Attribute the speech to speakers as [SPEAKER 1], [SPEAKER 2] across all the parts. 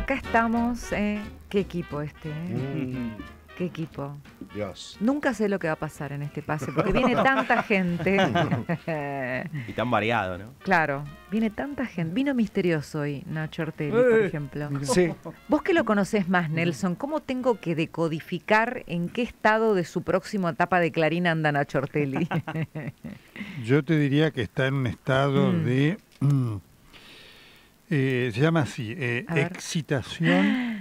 [SPEAKER 1] acá estamos. Qué equipo este, Qué equipo.
[SPEAKER 2] Dios.
[SPEAKER 1] Nunca sé lo que va a pasar en este pase, porque viene tanta gente.
[SPEAKER 3] Y tan variado, ¿no?
[SPEAKER 1] Claro, viene tanta gente. Vino misterioso hoy Nacho Ortelli, por ejemplo.
[SPEAKER 2] Sí.
[SPEAKER 1] Vos que lo conocés más, Nelson, ¿cómo tengo que decodificar en qué estado de su próxima etapa de Clarín anda Nacho Ortelli?
[SPEAKER 4] Yo te diría que está en un estado de... se llama así, excitación,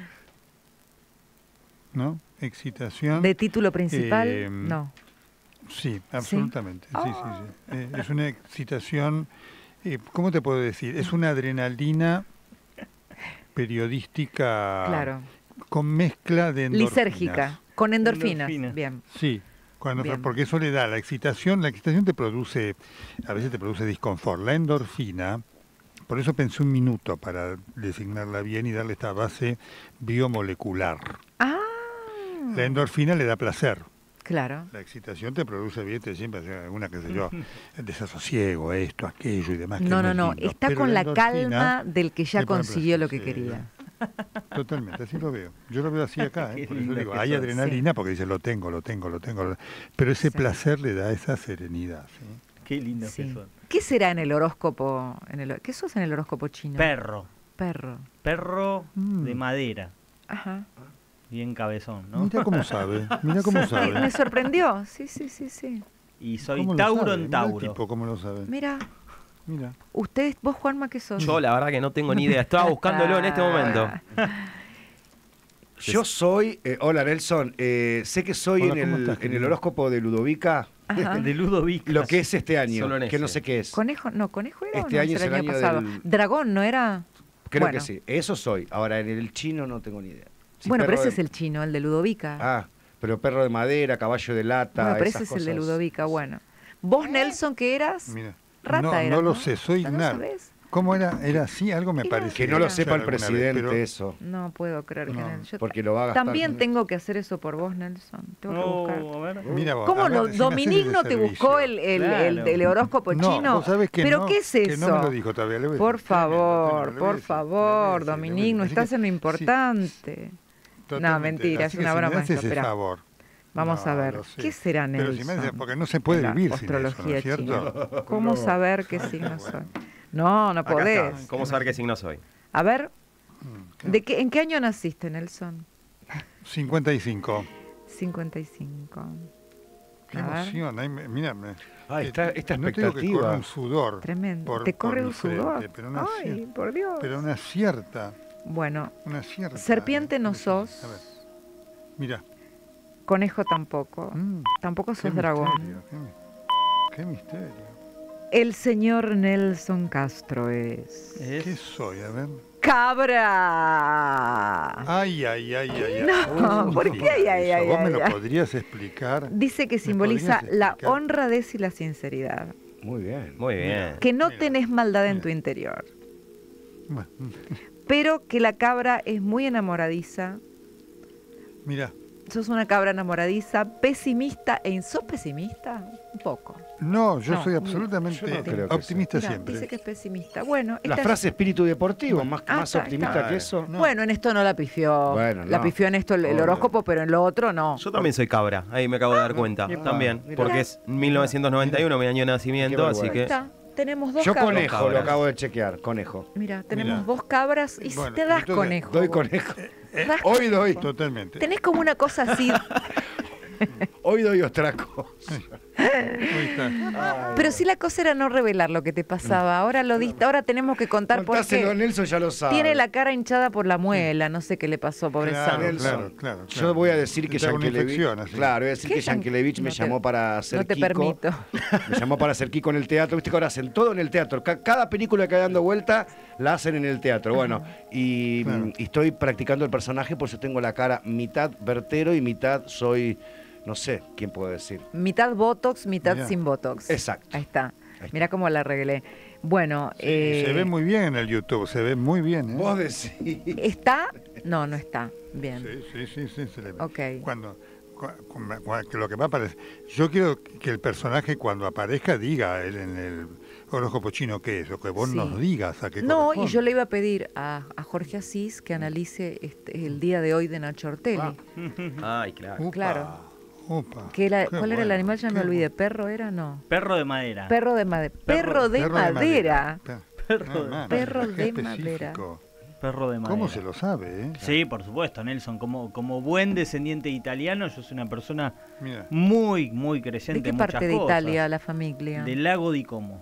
[SPEAKER 4] ¿no? Excitación.
[SPEAKER 1] ¿De título principal? No.
[SPEAKER 4] Sí, absolutamente. ¿Sí? Es una excitación, ¿cómo te puedo decir? Es una adrenalina periodística,
[SPEAKER 1] Claro.
[SPEAKER 4] con mezcla de endorfinas.
[SPEAKER 1] Lisérgica, con endorfinas. Bien.
[SPEAKER 4] Sí. Porque eso le da la excitación te produce, a veces te produce disconfort. La endorfina, por eso pensé un minuto para designarla bien y darle esta base biomolecular.
[SPEAKER 1] Ah.
[SPEAKER 4] La endorfina le da placer.
[SPEAKER 1] Claro.
[SPEAKER 4] La excitación te produce bien, te siempre hace alguna, qué sé yo, desasosiego, esto, aquello y demás.
[SPEAKER 1] No,
[SPEAKER 4] lindo.
[SPEAKER 1] está
[SPEAKER 4] Pero
[SPEAKER 1] con la
[SPEAKER 4] endorfina
[SPEAKER 1] calma del que ya
[SPEAKER 4] te pone
[SPEAKER 1] consiguió lo
[SPEAKER 4] placer,
[SPEAKER 1] que quería.
[SPEAKER 4] Totalmente, así lo veo. Yo lo veo así acá, por eso digo,
[SPEAKER 3] que
[SPEAKER 4] hay
[SPEAKER 3] sos.
[SPEAKER 4] adrenalina porque dice lo tengo. Pero ese placer le da esa serenidad. ¿Sí?
[SPEAKER 3] Qué lindo
[SPEAKER 1] Sí.
[SPEAKER 3] que son.
[SPEAKER 1] ¿Qué será en el horóscopo? ¿Qué sos en el horóscopo chino?
[SPEAKER 5] Perro.
[SPEAKER 1] Perro.
[SPEAKER 5] Perro de madera.
[SPEAKER 1] Ajá.
[SPEAKER 5] Bien cabezón, ¿no?
[SPEAKER 4] Mira cómo sabe, mira cómo
[SPEAKER 1] Sí,
[SPEAKER 4] sabe.
[SPEAKER 1] me sorprendió. Sí.
[SPEAKER 5] Y soy
[SPEAKER 4] ¿Cómo lo
[SPEAKER 5] Tauro
[SPEAKER 4] sabe?
[SPEAKER 5] en
[SPEAKER 4] Mira el
[SPEAKER 5] Tauro.
[SPEAKER 4] tipo, ¿cómo lo sabe?
[SPEAKER 1] Mira,
[SPEAKER 4] Mira.
[SPEAKER 1] vos Juanma, ¿qué sos?
[SPEAKER 3] Yo la verdad que no tengo ni idea. Estaba buscándolo en este momento.
[SPEAKER 2] Yo soy, hola Nelson, sé que soy
[SPEAKER 4] Hola, ¿cómo estás,
[SPEAKER 2] en el
[SPEAKER 4] querido?
[SPEAKER 2] horóscopo de Ludovica,
[SPEAKER 1] Ajá.
[SPEAKER 5] De Ludovic.
[SPEAKER 2] lo que es este año,
[SPEAKER 3] Solo en
[SPEAKER 2] que no
[SPEAKER 3] ese.
[SPEAKER 2] sé qué es.
[SPEAKER 1] ¿Conejo? No, ¿conejo era
[SPEAKER 2] Este
[SPEAKER 1] o no?
[SPEAKER 2] año es el año
[SPEAKER 1] pasado.
[SPEAKER 2] del-
[SPEAKER 1] Dragón, ¿no era?
[SPEAKER 2] Creo
[SPEAKER 1] Bueno.
[SPEAKER 2] que sí, eso soy. Ahora, en el chino no tengo ni idea. Sí,
[SPEAKER 1] Bueno, pero
[SPEAKER 2] perro
[SPEAKER 1] ese
[SPEAKER 2] de-
[SPEAKER 1] es el chino, el de Ludovica.
[SPEAKER 2] Ah, pero perro de madera, caballo de lata,
[SPEAKER 1] Bueno, pero
[SPEAKER 2] esas
[SPEAKER 1] ese es el de
[SPEAKER 2] cosas.
[SPEAKER 1] Ludovica, bueno. ¿Vos, Nelson, qué eras?
[SPEAKER 4] Mira.
[SPEAKER 1] Rata
[SPEAKER 4] no,
[SPEAKER 1] eras,
[SPEAKER 4] no lo sé, soy
[SPEAKER 1] ¿No
[SPEAKER 4] nada.
[SPEAKER 1] sabés?
[SPEAKER 4] ¿Cómo era? Era así, algo me
[SPEAKER 1] Era-
[SPEAKER 4] parece.
[SPEAKER 2] Que no lo
[SPEAKER 1] Era.
[SPEAKER 2] sepa el
[SPEAKER 4] alguna vez,
[SPEAKER 2] presidente
[SPEAKER 4] pero-
[SPEAKER 2] eso.
[SPEAKER 1] No puedo creer que
[SPEAKER 4] No,
[SPEAKER 1] Nelson...
[SPEAKER 2] porque lo va a gastar.
[SPEAKER 1] También tengo que hacer eso por vos, Nelson. Tengo que buscar.
[SPEAKER 5] No, a ver.
[SPEAKER 4] Mira vos,
[SPEAKER 1] ¿Cómo
[SPEAKER 4] a ver,
[SPEAKER 1] no?
[SPEAKER 4] si me haces
[SPEAKER 1] Dominic
[SPEAKER 4] ese
[SPEAKER 1] no te
[SPEAKER 4] servicio.
[SPEAKER 1] buscó el horóscopo
[SPEAKER 4] No,
[SPEAKER 1] chino.
[SPEAKER 4] vos sabés que
[SPEAKER 1] ¿Pero
[SPEAKER 4] no,
[SPEAKER 1] qué es
[SPEAKER 4] que
[SPEAKER 1] eso?
[SPEAKER 4] no me lo dijo todavía. Le voy a
[SPEAKER 1] Por
[SPEAKER 4] decir.
[SPEAKER 1] favor,
[SPEAKER 4] Le voy a
[SPEAKER 1] por
[SPEAKER 4] decir,
[SPEAKER 1] favor,
[SPEAKER 4] le voy a decir,
[SPEAKER 1] Dominic, no
[SPEAKER 4] Así
[SPEAKER 1] estás
[SPEAKER 4] que-
[SPEAKER 1] en lo
[SPEAKER 4] sí,
[SPEAKER 1] importante.
[SPEAKER 4] totalmente.
[SPEAKER 1] No, mentira,
[SPEAKER 4] Así
[SPEAKER 1] es una
[SPEAKER 4] que si
[SPEAKER 1] broma
[SPEAKER 4] me haces
[SPEAKER 1] esto,
[SPEAKER 4] ese
[SPEAKER 1] espera.
[SPEAKER 4] favor.
[SPEAKER 1] Vamos
[SPEAKER 4] No,
[SPEAKER 1] a ver,
[SPEAKER 4] lo sé.
[SPEAKER 1] ¿qué será
[SPEAKER 4] Pero
[SPEAKER 1] Nelson?
[SPEAKER 4] si me haces, porque no se puede
[SPEAKER 1] La
[SPEAKER 4] vivir sin eso, ¿no
[SPEAKER 1] astrología
[SPEAKER 4] es cierto?
[SPEAKER 1] china. ¿Cómo saber qué signo soy? No, no
[SPEAKER 4] Acá
[SPEAKER 1] podés.
[SPEAKER 4] está.
[SPEAKER 3] ¿Cómo saber qué signo soy?
[SPEAKER 1] A ver,
[SPEAKER 4] Claro.
[SPEAKER 1] ¿en qué año naciste, Nelson?
[SPEAKER 4] 55.
[SPEAKER 1] 55.
[SPEAKER 4] Qué
[SPEAKER 1] A ver.
[SPEAKER 4] emoción. Ay, mira,
[SPEAKER 2] Ah, esta
[SPEAKER 4] no te digo que
[SPEAKER 2] expectativa.
[SPEAKER 4] corre un sudor.
[SPEAKER 1] Tremendo. ¿Te corre
[SPEAKER 4] por
[SPEAKER 1] un
[SPEAKER 4] mi frente,
[SPEAKER 1] sudor?
[SPEAKER 4] pero una
[SPEAKER 1] Ay,
[SPEAKER 4] cier-
[SPEAKER 1] por Dios.
[SPEAKER 4] Pero una cierta.
[SPEAKER 1] Bueno,
[SPEAKER 4] Una cierta.
[SPEAKER 1] serpiente no sos.
[SPEAKER 4] A ver. Mira.
[SPEAKER 1] Conejo tampoco. Tampoco
[SPEAKER 4] Qué
[SPEAKER 1] sos dragón.
[SPEAKER 4] misterio, qué misterio.
[SPEAKER 1] El señor Nelson Castro es...
[SPEAKER 4] ¿Qué soy? A ver.
[SPEAKER 1] ¡Cabra!
[SPEAKER 4] Ay.
[SPEAKER 1] No, ¿por qué ay?
[SPEAKER 4] ¿Vos me lo
[SPEAKER 1] ay?
[SPEAKER 4] podrías explicar?
[SPEAKER 1] Dice que simboliza
[SPEAKER 4] podrías
[SPEAKER 1] la
[SPEAKER 4] explicar?
[SPEAKER 1] honradez y la sinceridad.
[SPEAKER 2] Muy bien.
[SPEAKER 3] Muy bien.
[SPEAKER 1] Que no
[SPEAKER 4] Mira,
[SPEAKER 1] tenés maldad en
[SPEAKER 4] mira.
[SPEAKER 1] tu interior.
[SPEAKER 4] Bueno,
[SPEAKER 1] Pero que la cabra es muy enamoradiza.
[SPEAKER 4] mira.
[SPEAKER 1] Sos una cabra enamoradiza, pesimista. ¿Sos pesimista? Un poco.
[SPEAKER 4] No, yo
[SPEAKER 1] No,
[SPEAKER 4] soy absolutamente
[SPEAKER 2] yo no creo que
[SPEAKER 4] optimista
[SPEAKER 1] Mirá,
[SPEAKER 4] siempre.
[SPEAKER 1] dice que es pesimista. Bueno,
[SPEAKER 2] La
[SPEAKER 1] esta-
[SPEAKER 2] frase espíritu deportivo, más
[SPEAKER 1] está,
[SPEAKER 2] optimista
[SPEAKER 1] está.
[SPEAKER 2] que eso.
[SPEAKER 4] No.
[SPEAKER 1] Bueno, en esto no la pifió.
[SPEAKER 2] Bueno,
[SPEAKER 1] La
[SPEAKER 2] no.
[SPEAKER 1] pifió en esto el
[SPEAKER 2] Obvio.
[SPEAKER 1] horóscopo, pero en lo otro no.
[SPEAKER 3] Yo también soy cabra, ahí me acabo de dar cuenta.
[SPEAKER 2] Epa,
[SPEAKER 3] También,
[SPEAKER 2] mira.
[SPEAKER 3] porque es 1991, mi año de nacimiento,
[SPEAKER 2] Qué
[SPEAKER 3] así
[SPEAKER 1] Ahí
[SPEAKER 3] que...
[SPEAKER 1] está. Tenemos dos
[SPEAKER 2] Yo
[SPEAKER 1] cabras.
[SPEAKER 2] conejo,
[SPEAKER 3] Cabras.
[SPEAKER 2] lo acabo de chequear, conejo.
[SPEAKER 1] Mira, tenemos
[SPEAKER 4] Mira.
[SPEAKER 1] dos cabras y
[SPEAKER 4] Bueno,
[SPEAKER 1] te das
[SPEAKER 4] entonces,
[SPEAKER 1] conejo.
[SPEAKER 2] Doy
[SPEAKER 1] vos.
[SPEAKER 2] conejo.
[SPEAKER 1] Das
[SPEAKER 2] Hoy doy,
[SPEAKER 4] Totalmente.
[SPEAKER 1] Tenés como una cosa así,
[SPEAKER 2] hoy doy ostraco.
[SPEAKER 4] Ahí está.
[SPEAKER 1] pero si la cosa era no revelar lo que te pasaba. Ahora lo diste, ahora tenemos que contar por
[SPEAKER 2] Contáselo a
[SPEAKER 1] qué.
[SPEAKER 2] Nelson, ya lo sabe.
[SPEAKER 1] Tiene la cara hinchada por la muela, no sé qué le pasó, pobre
[SPEAKER 4] Claro,
[SPEAKER 1] santo.
[SPEAKER 2] Nelson.
[SPEAKER 4] claro.
[SPEAKER 2] Yo voy a decir que
[SPEAKER 4] Te da una
[SPEAKER 2] Yankelevich.
[SPEAKER 4] infección, así.
[SPEAKER 2] Claro, voy a decir
[SPEAKER 1] ¿Qué
[SPEAKER 2] que Yankelevich me
[SPEAKER 1] no te-
[SPEAKER 2] llamó para hacer
[SPEAKER 1] no te
[SPEAKER 2] Kiko.
[SPEAKER 1] permito.
[SPEAKER 2] Me llamó para hacer Kiko en el teatro. Viste que ahora hacen todo en el teatro. Cada película que hay dando vuelta la hacen en el teatro. Bueno, y,
[SPEAKER 4] Claro.
[SPEAKER 2] y estoy practicando el personaje, por eso tengo la cara mitad vertero y mitad soy. No sé, ¿quién puedo decir?
[SPEAKER 1] Mitad Botox, mitad
[SPEAKER 4] Mirá.
[SPEAKER 1] sin Botox.
[SPEAKER 2] Exacto.
[SPEAKER 1] Ahí está.
[SPEAKER 2] Ahí está.
[SPEAKER 1] Mira cómo la arreglé. Bueno,
[SPEAKER 4] Se ve muy bien en el YouTube, se ve muy bien. ¿eh?
[SPEAKER 2] Vos decís.
[SPEAKER 1] ¿está? No, no está. Bien.
[SPEAKER 4] Sí, se le ve.
[SPEAKER 1] Ok.
[SPEAKER 4] Cuando que lo que va a aparecer. Yo quiero que el personaje cuando aparezca diga en el horóscopo chino qué es, o que vos
[SPEAKER 1] Sí.
[SPEAKER 4] nos digas a qué
[SPEAKER 1] No, y
[SPEAKER 4] corresponde.
[SPEAKER 1] yo le iba a pedir a Jorge Asís que analice el día de hoy de Nacho Ortelli.
[SPEAKER 3] Ay, claro.
[SPEAKER 4] Upa,
[SPEAKER 1] claro.
[SPEAKER 4] upa,
[SPEAKER 1] Que era,
[SPEAKER 4] qué
[SPEAKER 1] ¿cuál era el
[SPEAKER 4] bueno,
[SPEAKER 1] animal? Ya me
[SPEAKER 4] qué
[SPEAKER 1] olvidé. ¿Perro era? No.
[SPEAKER 5] Perro de madera.
[SPEAKER 1] Perro de madera. Perro de madera. Perro de madera.
[SPEAKER 5] Perro de madera.
[SPEAKER 4] ¿Cómo se lo sabe,
[SPEAKER 5] Sí, por supuesto, Nelson. Como buen descendiente italiano, yo soy una persona
[SPEAKER 4] Mira.
[SPEAKER 5] muy, muy
[SPEAKER 1] ¿De
[SPEAKER 5] creyente
[SPEAKER 1] qué
[SPEAKER 5] en muchas
[SPEAKER 1] parte de
[SPEAKER 5] cosas.
[SPEAKER 1] Italia la familia?
[SPEAKER 5] Del lago di Como.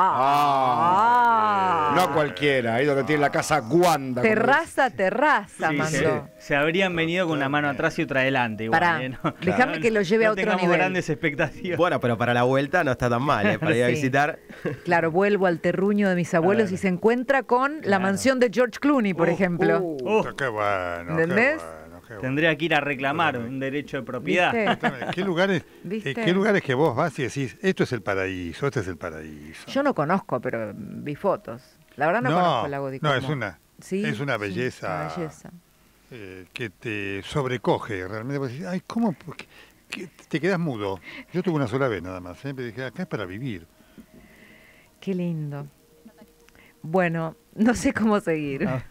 [SPEAKER 2] No cualquiera, ahí donde tiene la casa Guanda. como
[SPEAKER 1] Terraza,
[SPEAKER 5] Sí,
[SPEAKER 1] mandó.
[SPEAKER 5] se habrían venido con una mano atrás y otra adelante. Igual,
[SPEAKER 1] Pará, déjame que lo lleve a otro
[SPEAKER 5] tengamos
[SPEAKER 1] nivel.
[SPEAKER 5] grandes expectativas.
[SPEAKER 3] Bueno, pero para la vuelta no está tan mal, para ir a
[SPEAKER 1] Sí.
[SPEAKER 3] visitar.
[SPEAKER 1] Claro, vuelvo al terruño de mis abuelos y se encuentra con la mansión de George Clooney, por ejemplo.
[SPEAKER 4] Qué bueno,
[SPEAKER 1] ¿Entendés?
[SPEAKER 4] qué bueno, qué bueno.
[SPEAKER 5] Tendría que ir a reclamar un derecho de propiedad.
[SPEAKER 1] ¿Viste?
[SPEAKER 4] Exactamente.
[SPEAKER 1] ¿Viste?
[SPEAKER 4] ¿Qué lugares que vos vas y decís, esto es el paraíso, este es el paraíso?
[SPEAKER 1] Yo no conozco, pero vi fotos. La verdad no conozco el lago de Como.
[SPEAKER 4] No, es una
[SPEAKER 1] Sí,
[SPEAKER 4] belleza,
[SPEAKER 1] una belleza.
[SPEAKER 4] Que te sobrecoge. Realmente vos decís, ay, ¿cómo? ¿Qué? Te quedas mudo. Yo tuve una sola vez nada más, pero dije, acá es para vivir.
[SPEAKER 1] Qué lindo. Bueno, no sé cómo seguir.
[SPEAKER 5] Ah.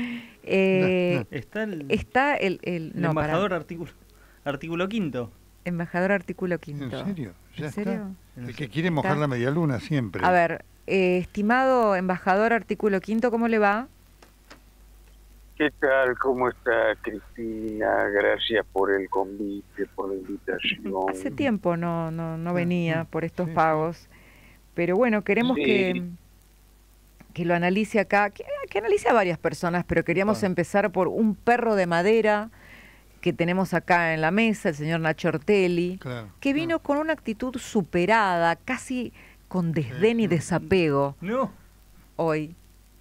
[SPEAKER 1] Está
[SPEAKER 5] Está el
[SPEAKER 1] el
[SPEAKER 5] embajador artículo quinto.
[SPEAKER 1] embajador artículo
[SPEAKER 4] ¿En
[SPEAKER 1] quinto.
[SPEAKER 4] serio? ¿Ya
[SPEAKER 1] ¿En
[SPEAKER 4] está?
[SPEAKER 1] serio?
[SPEAKER 4] El que quiere mojar la media luna siempre.
[SPEAKER 1] A ver, estimado embajador artículo quinto, ¿cómo le va?
[SPEAKER 6] ¿Qué tal? ¿Cómo está Cristina? Gracias por el convite, por la invitación.
[SPEAKER 1] Hace tiempo no venía por estos
[SPEAKER 4] sí, sí.
[SPEAKER 1] pagos, pero bueno, queremos
[SPEAKER 6] Sí.
[SPEAKER 1] que lo analice acá, que analice a varias personas, pero queríamos empezar por un perro de madera que tenemos acá en la mesa, el señor Nacho Ortelli,
[SPEAKER 4] Claro,
[SPEAKER 1] que vino con una actitud superada, casi con desdén y desapego
[SPEAKER 5] No.
[SPEAKER 1] hoy.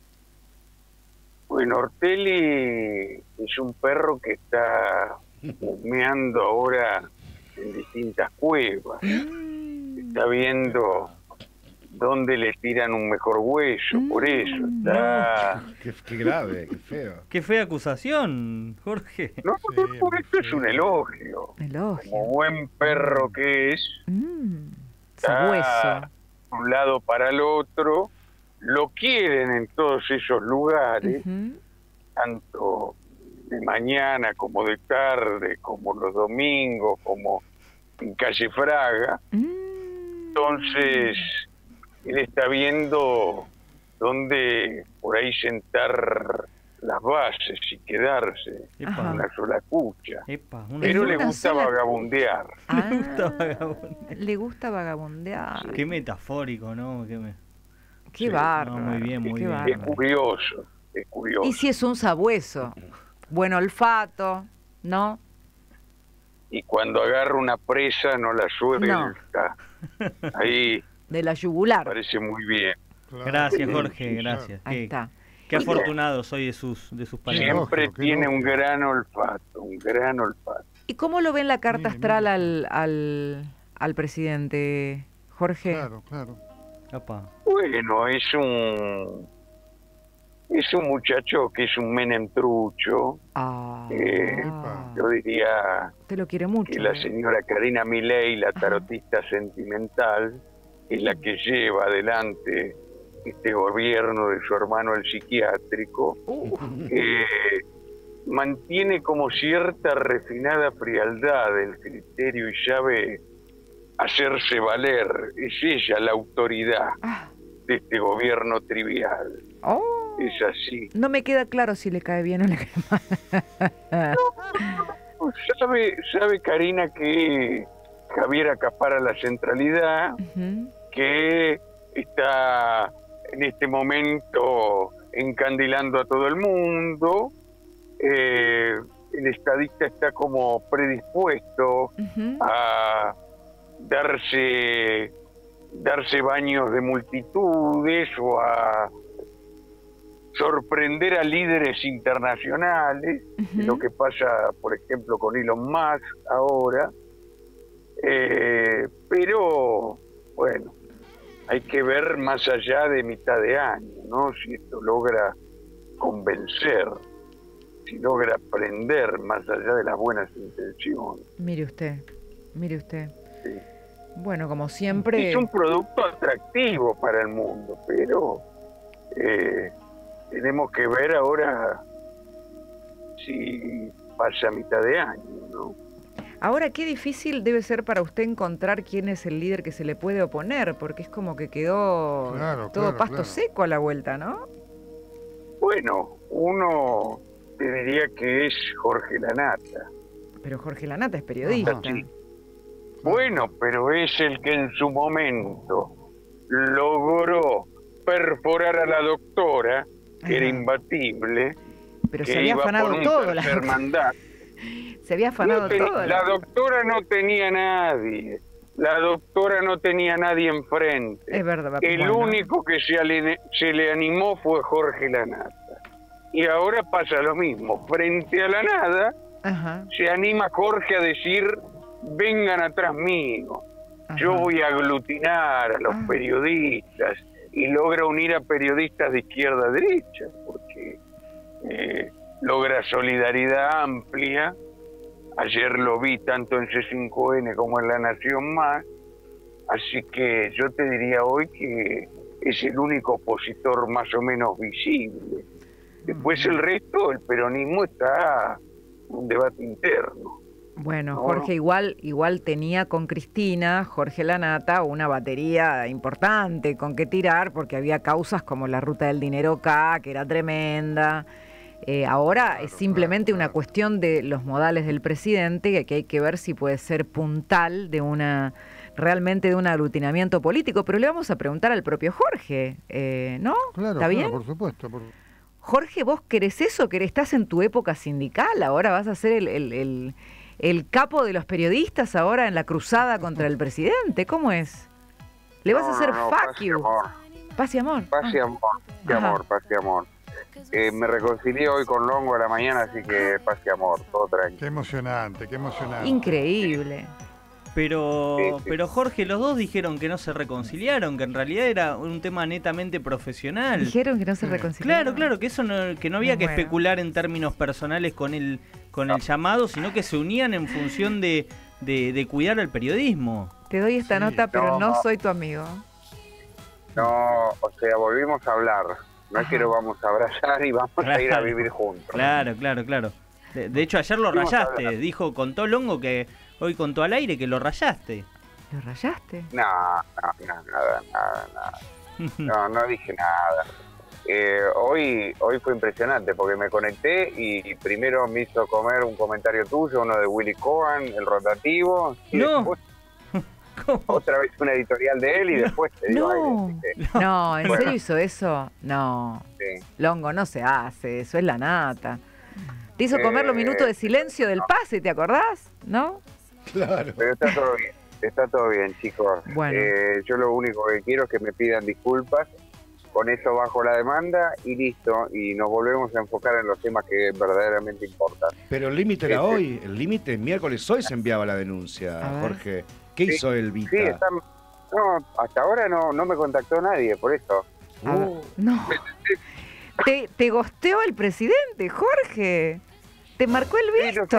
[SPEAKER 6] Bueno, Ortelli es un perro que está humeando ahora en distintas cuevas. Está viendo dónde le tiran un mejor hueso, por eso está...
[SPEAKER 2] Qué grave, qué feo.
[SPEAKER 5] Qué fea acusación, Jorge.
[SPEAKER 6] No,
[SPEAKER 4] Sí,
[SPEAKER 6] esto es
[SPEAKER 4] feo.
[SPEAKER 6] un elogio.
[SPEAKER 1] Elogio.
[SPEAKER 6] Como buen perro que es,
[SPEAKER 1] Sabueso.
[SPEAKER 6] está de un lado para el otro, lo quieren en todos esos lugares,
[SPEAKER 1] Ujú.
[SPEAKER 6] tanto de mañana como de tarde, como los domingos, como en Calle Fraga. Entonces, él está viendo dónde por ahí sentar las bases y quedarse
[SPEAKER 5] Epa,
[SPEAKER 6] en una sola cucha.
[SPEAKER 5] epa, una
[SPEAKER 6] Pero le
[SPEAKER 1] una
[SPEAKER 6] gusta
[SPEAKER 1] sola-
[SPEAKER 6] vagabundear.
[SPEAKER 1] Ah,
[SPEAKER 5] gusta vagabundear.
[SPEAKER 1] le gusta vagabundear.
[SPEAKER 5] Qué metafórico, ¿no?
[SPEAKER 1] Qué bárbaro.
[SPEAKER 5] No, muy bien, muy
[SPEAKER 1] qué
[SPEAKER 5] bien.
[SPEAKER 6] Es
[SPEAKER 1] bárbaro.
[SPEAKER 6] curioso, es curioso.
[SPEAKER 1] Y si es un sabueso, buen olfato, ¿no?
[SPEAKER 6] Y cuando agarra una presa no la suelta. Ahí
[SPEAKER 1] De la yugular.
[SPEAKER 6] parece muy bien.
[SPEAKER 4] claro.
[SPEAKER 5] Gracias,
[SPEAKER 6] Sí,
[SPEAKER 5] Jorge,
[SPEAKER 6] sí,
[SPEAKER 5] gracias.
[SPEAKER 1] Ahí
[SPEAKER 5] Qué,
[SPEAKER 1] está.
[SPEAKER 5] qué afortunado soy de sus palabras.
[SPEAKER 6] Siempre
[SPEAKER 4] elogio, qué
[SPEAKER 6] tiene un
[SPEAKER 4] elogio.
[SPEAKER 6] gran olfato, un gran olfato.
[SPEAKER 1] ¿Y cómo lo ve en la carta
[SPEAKER 4] Mire,
[SPEAKER 1] astral
[SPEAKER 4] mire.
[SPEAKER 1] al presidente, Jorge?
[SPEAKER 4] Claro, claro.
[SPEAKER 5] Epa.
[SPEAKER 6] Bueno, es un muchacho que es un Menem trucho.
[SPEAKER 1] Ah,
[SPEAKER 6] Yo diría
[SPEAKER 1] te lo quiere mucho.
[SPEAKER 6] que la señora Karina Milei, la tarotista sentimental, es la que lleva adelante este gobierno de su hermano el psiquiátrico, que mantiene como cierta refinada frialdad del criterio y sabe hacerse valer. Es ella la autoridad
[SPEAKER 1] Ah,
[SPEAKER 6] de este gobierno trivial.
[SPEAKER 1] oh,
[SPEAKER 6] Es así.
[SPEAKER 1] no me queda claro si le cae bien o le cae mal.
[SPEAKER 6] Sabe Karina que Javier acapara la centralidad,
[SPEAKER 1] Ujú.
[SPEAKER 6] que está en este momento encandilando a todo el mundo. El estadista está como predispuesto
[SPEAKER 1] Ujú.
[SPEAKER 6] a darse baños de multitudes o a sorprender a líderes internacionales,
[SPEAKER 1] Ujú.
[SPEAKER 6] lo que pasa, por ejemplo, con Elon Musk ahora. Pero, bueno, hay que ver más allá de mitad de año, ¿no? Si esto logra convencer. si logra aprender más allá de las buenas intenciones.
[SPEAKER 1] Mire usted, mire usted.
[SPEAKER 6] Sí.
[SPEAKER 1] Bueno, como siempre...
[SPEAKER 6] Es un producto atractivo para el mundo, pero tenemos que ver ahora si pasa a mitad de año, ¿no?
[SPEAKER 1] Ahora, qué difícil debe ser para usted encontrar quién es el líder que se le puede oponer, porque es como que quedó todo pasto seco a la vuelta, ¿no?
[SPEAKER 6] Bueno, uno te diría que es Jorge Lanata.
[SPEAKER 1] Pero Jorge Lanata es periodista.
[SPEAKER 6] Sí. Bueno, pero es el que en su momento logró perforar a la doctora, que era imbatible,
[SPEAKER 1] pero
[SPEAKER 6] que
[SPEAKER 1] se había
[SPEAKER 6] iba
[SPEAKER 1] afanado
[SPEAKER 6] por un
[SPEAKER 1] todo.
[SPEAKER 6] tercer mandato.
[SPEAKER 1] Se había afanado todo.
[SPEAKER 6] La doctora no tenía nadie. La doctora no tenía nadie enfrente.
[SPEAKER 1] Es verdad.
[SPEAKER 6] El único que se le animó fue Jorge Lanata. Y ahora pasa lo mismo. Frente a la nada, se anima Jorge a decir, vengan atrás mío. Yo voy a aglutinar a los periodistas. Y logra unir a periodistas de izquierda a derecha, porque logra solidaridad amplia. Ayer lo vi tanto en C5N como en La Nación Más, así que yo te diría hoy que es el único opositor más o menos visible. Después el resto, el peronismo está en un debate interno.
[SPEAKER 1] Bueno, Jorge igual tenía con Cristina, Jorge Lanata, una batería importante con que tirar, porque había causas como la ruta del dinero acá, que era tremenda. Ahora es simplemente una cuestión de los modales del presidente, que hay que ver si puede ser puntal de realmente de un aglutinamiento político, pero le vamos a preguntar al propio Jorge, ¿no?
[SPEAKER 4] Claro,
[SPEAKER 1] ¿Está bien?
[SPEAKER 4] Por supuesto.
[SPEAKER 1] Jorge, ¿vos querés eso? ¿Estás en tu época sindical? ¿Ahora vas a ser el capo de los periodistas ahora en la cruzada contra el presidente? ¿Cómo es? ¿Le vas a hacer fuck you? Paz y amor.
[SPEAKER 6] Paz y amor. Paz y amor. Me reconcilié hoy con Longo a la mañana, así que paz y amor, todo tranquilo.
[SPEAKER 4] Qué emocionante.
[SPEAKER 1] Increíble.
[SPEAKER 5] Pero Jorge, los dos dijeron que no se reconciliaron, que en realidad era un tema netamente profesional.
[SPEAKER 1] Dijeron que no se reconciliaron.
[SPEAKER 5] Claro, que eso no había que especular en términos personales con el llamado, sino que se unían en función de cuidar al periodismo.
[SPEAKER 1] Te doy esta nota, pero no soy tu amigo.
[SPEAKER 6] No, o sea, volvimos a hablar. No es que nos vamos a abrazar y vamos a ir a vivir juntos.
[SPEAKER 5] Claro. De hecho, ayer lo rayaste. Contó Longo que hoy contó al aire que lo rayaste.
[SPEAKER 1] ¿Lo rayaste?
[SPEAKER 6] Nada. No dije nada. Hoy fue impresionante porque me conecté y primero me hizo comer un comentario tuyo, uno de Willy Cohen, el rotativo. Y después, otra vez una editorial de él y después te digo...
[SPEAKER 1] No, ¿en serio hizo eso? No.
[SPEAKER 6] Sí.
[SPEAKER 1] Longo, no se hace, eso es la nata. Te hizo comer los minutos de silencio del pase, ¿te acordás? ¿No?
[SPEAKER 2] Claro.
[SPEAKER 6] Pero está todo bien, chicos.
[SPEAKER 1] Bueno.
[SPEAKER 6] Yo lo único que quiero es que me pidan disculpas. Con eso bajo la demanda y listo. Y nos volvemos a enfocar en los temas que verdaderamente importan.
[SPEAKER 2] Pero el límite era hoy. El límite miércoles hoy se enviaba la denuncia, Jorge. ¿Qué hizo el Vita?
[SPEAKER 6] Sí, hasta ahora no me contactó nadie, por eso.
[SPEAKER 1] No. Te gosteó el presidente, Jorge. Te marcó el visto.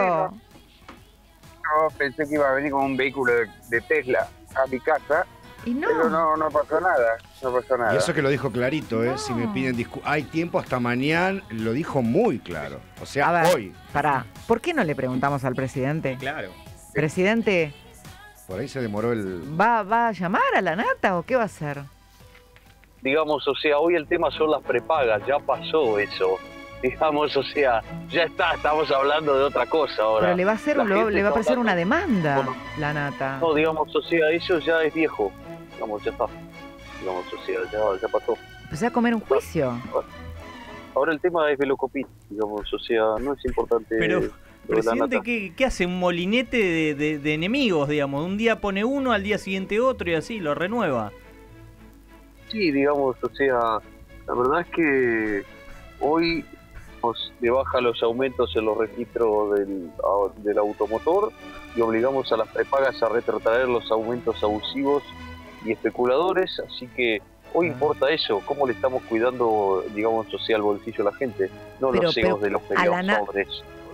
[SPEAKER 6] No, pensé que iba a venir con un vehículo de Tesla a mi casa.
[SPEAKER 1] Y no.
[SPEAKER 6] Pero no pasó nada.
[SPEAKER 2] Y eso que lo dijo clarito, ¿eh? Si me piden disculpas. Hay tiempo hasta mañana, lo dijo muy claro. O sea,
[SPEAKER 1] a ver,
[SPEAKER 2] hoy.
[SPEAKER 1] Pará, ¿por qué no le preguntamos al presidente?
[SPEAKER 3] Claro.
[SPEAKER 1] Presidente,
[SPEAKER 2] Por ahí se demoró el...
[SPEAKER 1] ¿va a llamar a la nata o qué va a hacer?
[SPEAKER 7] Digamos, o sea, hoy el tema son las prepagas, ya pasó eso. Digamos, o sea, ya estamos hablando de otra cosa ahora.
[SPEAKER 1] Pero le va a aparecer una demanda, la nata.
[SPEAKER 7] No, digamos, o sea, eso ya es viejo. Digamos, ya está. Digamos, o sea, ya pasó.
[SPEAKER 1] Empecé a comer un juicio.
[SPEAKER 7] Ahora el tema es Velocopit, digamos, o sea, no es importante.
[SPEAKER 5] Pero, presidente, ¿qué hace? Un molinete de enemigos, digamos. Un día pone uno, al día siguiente otro y así, lo renueva.
[SPEAKER 7] Sí, digamos, o sea, la verdad es que hoy de baja los aumentos en los registros del automotor y obligamos a las prepagas a retrotraer los aumentos abusivos y especuladores, así que Hoy importa eso, cómo le estamos cuidando, digamos, el bolsillo a la gente, no los CEOs de los peleados sobres.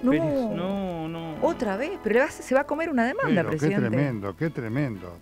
[SPEAKER 1] No, otra vez, pero se va a comer una demanda, presidente.
[SPEAKER 4] Qué tremendo.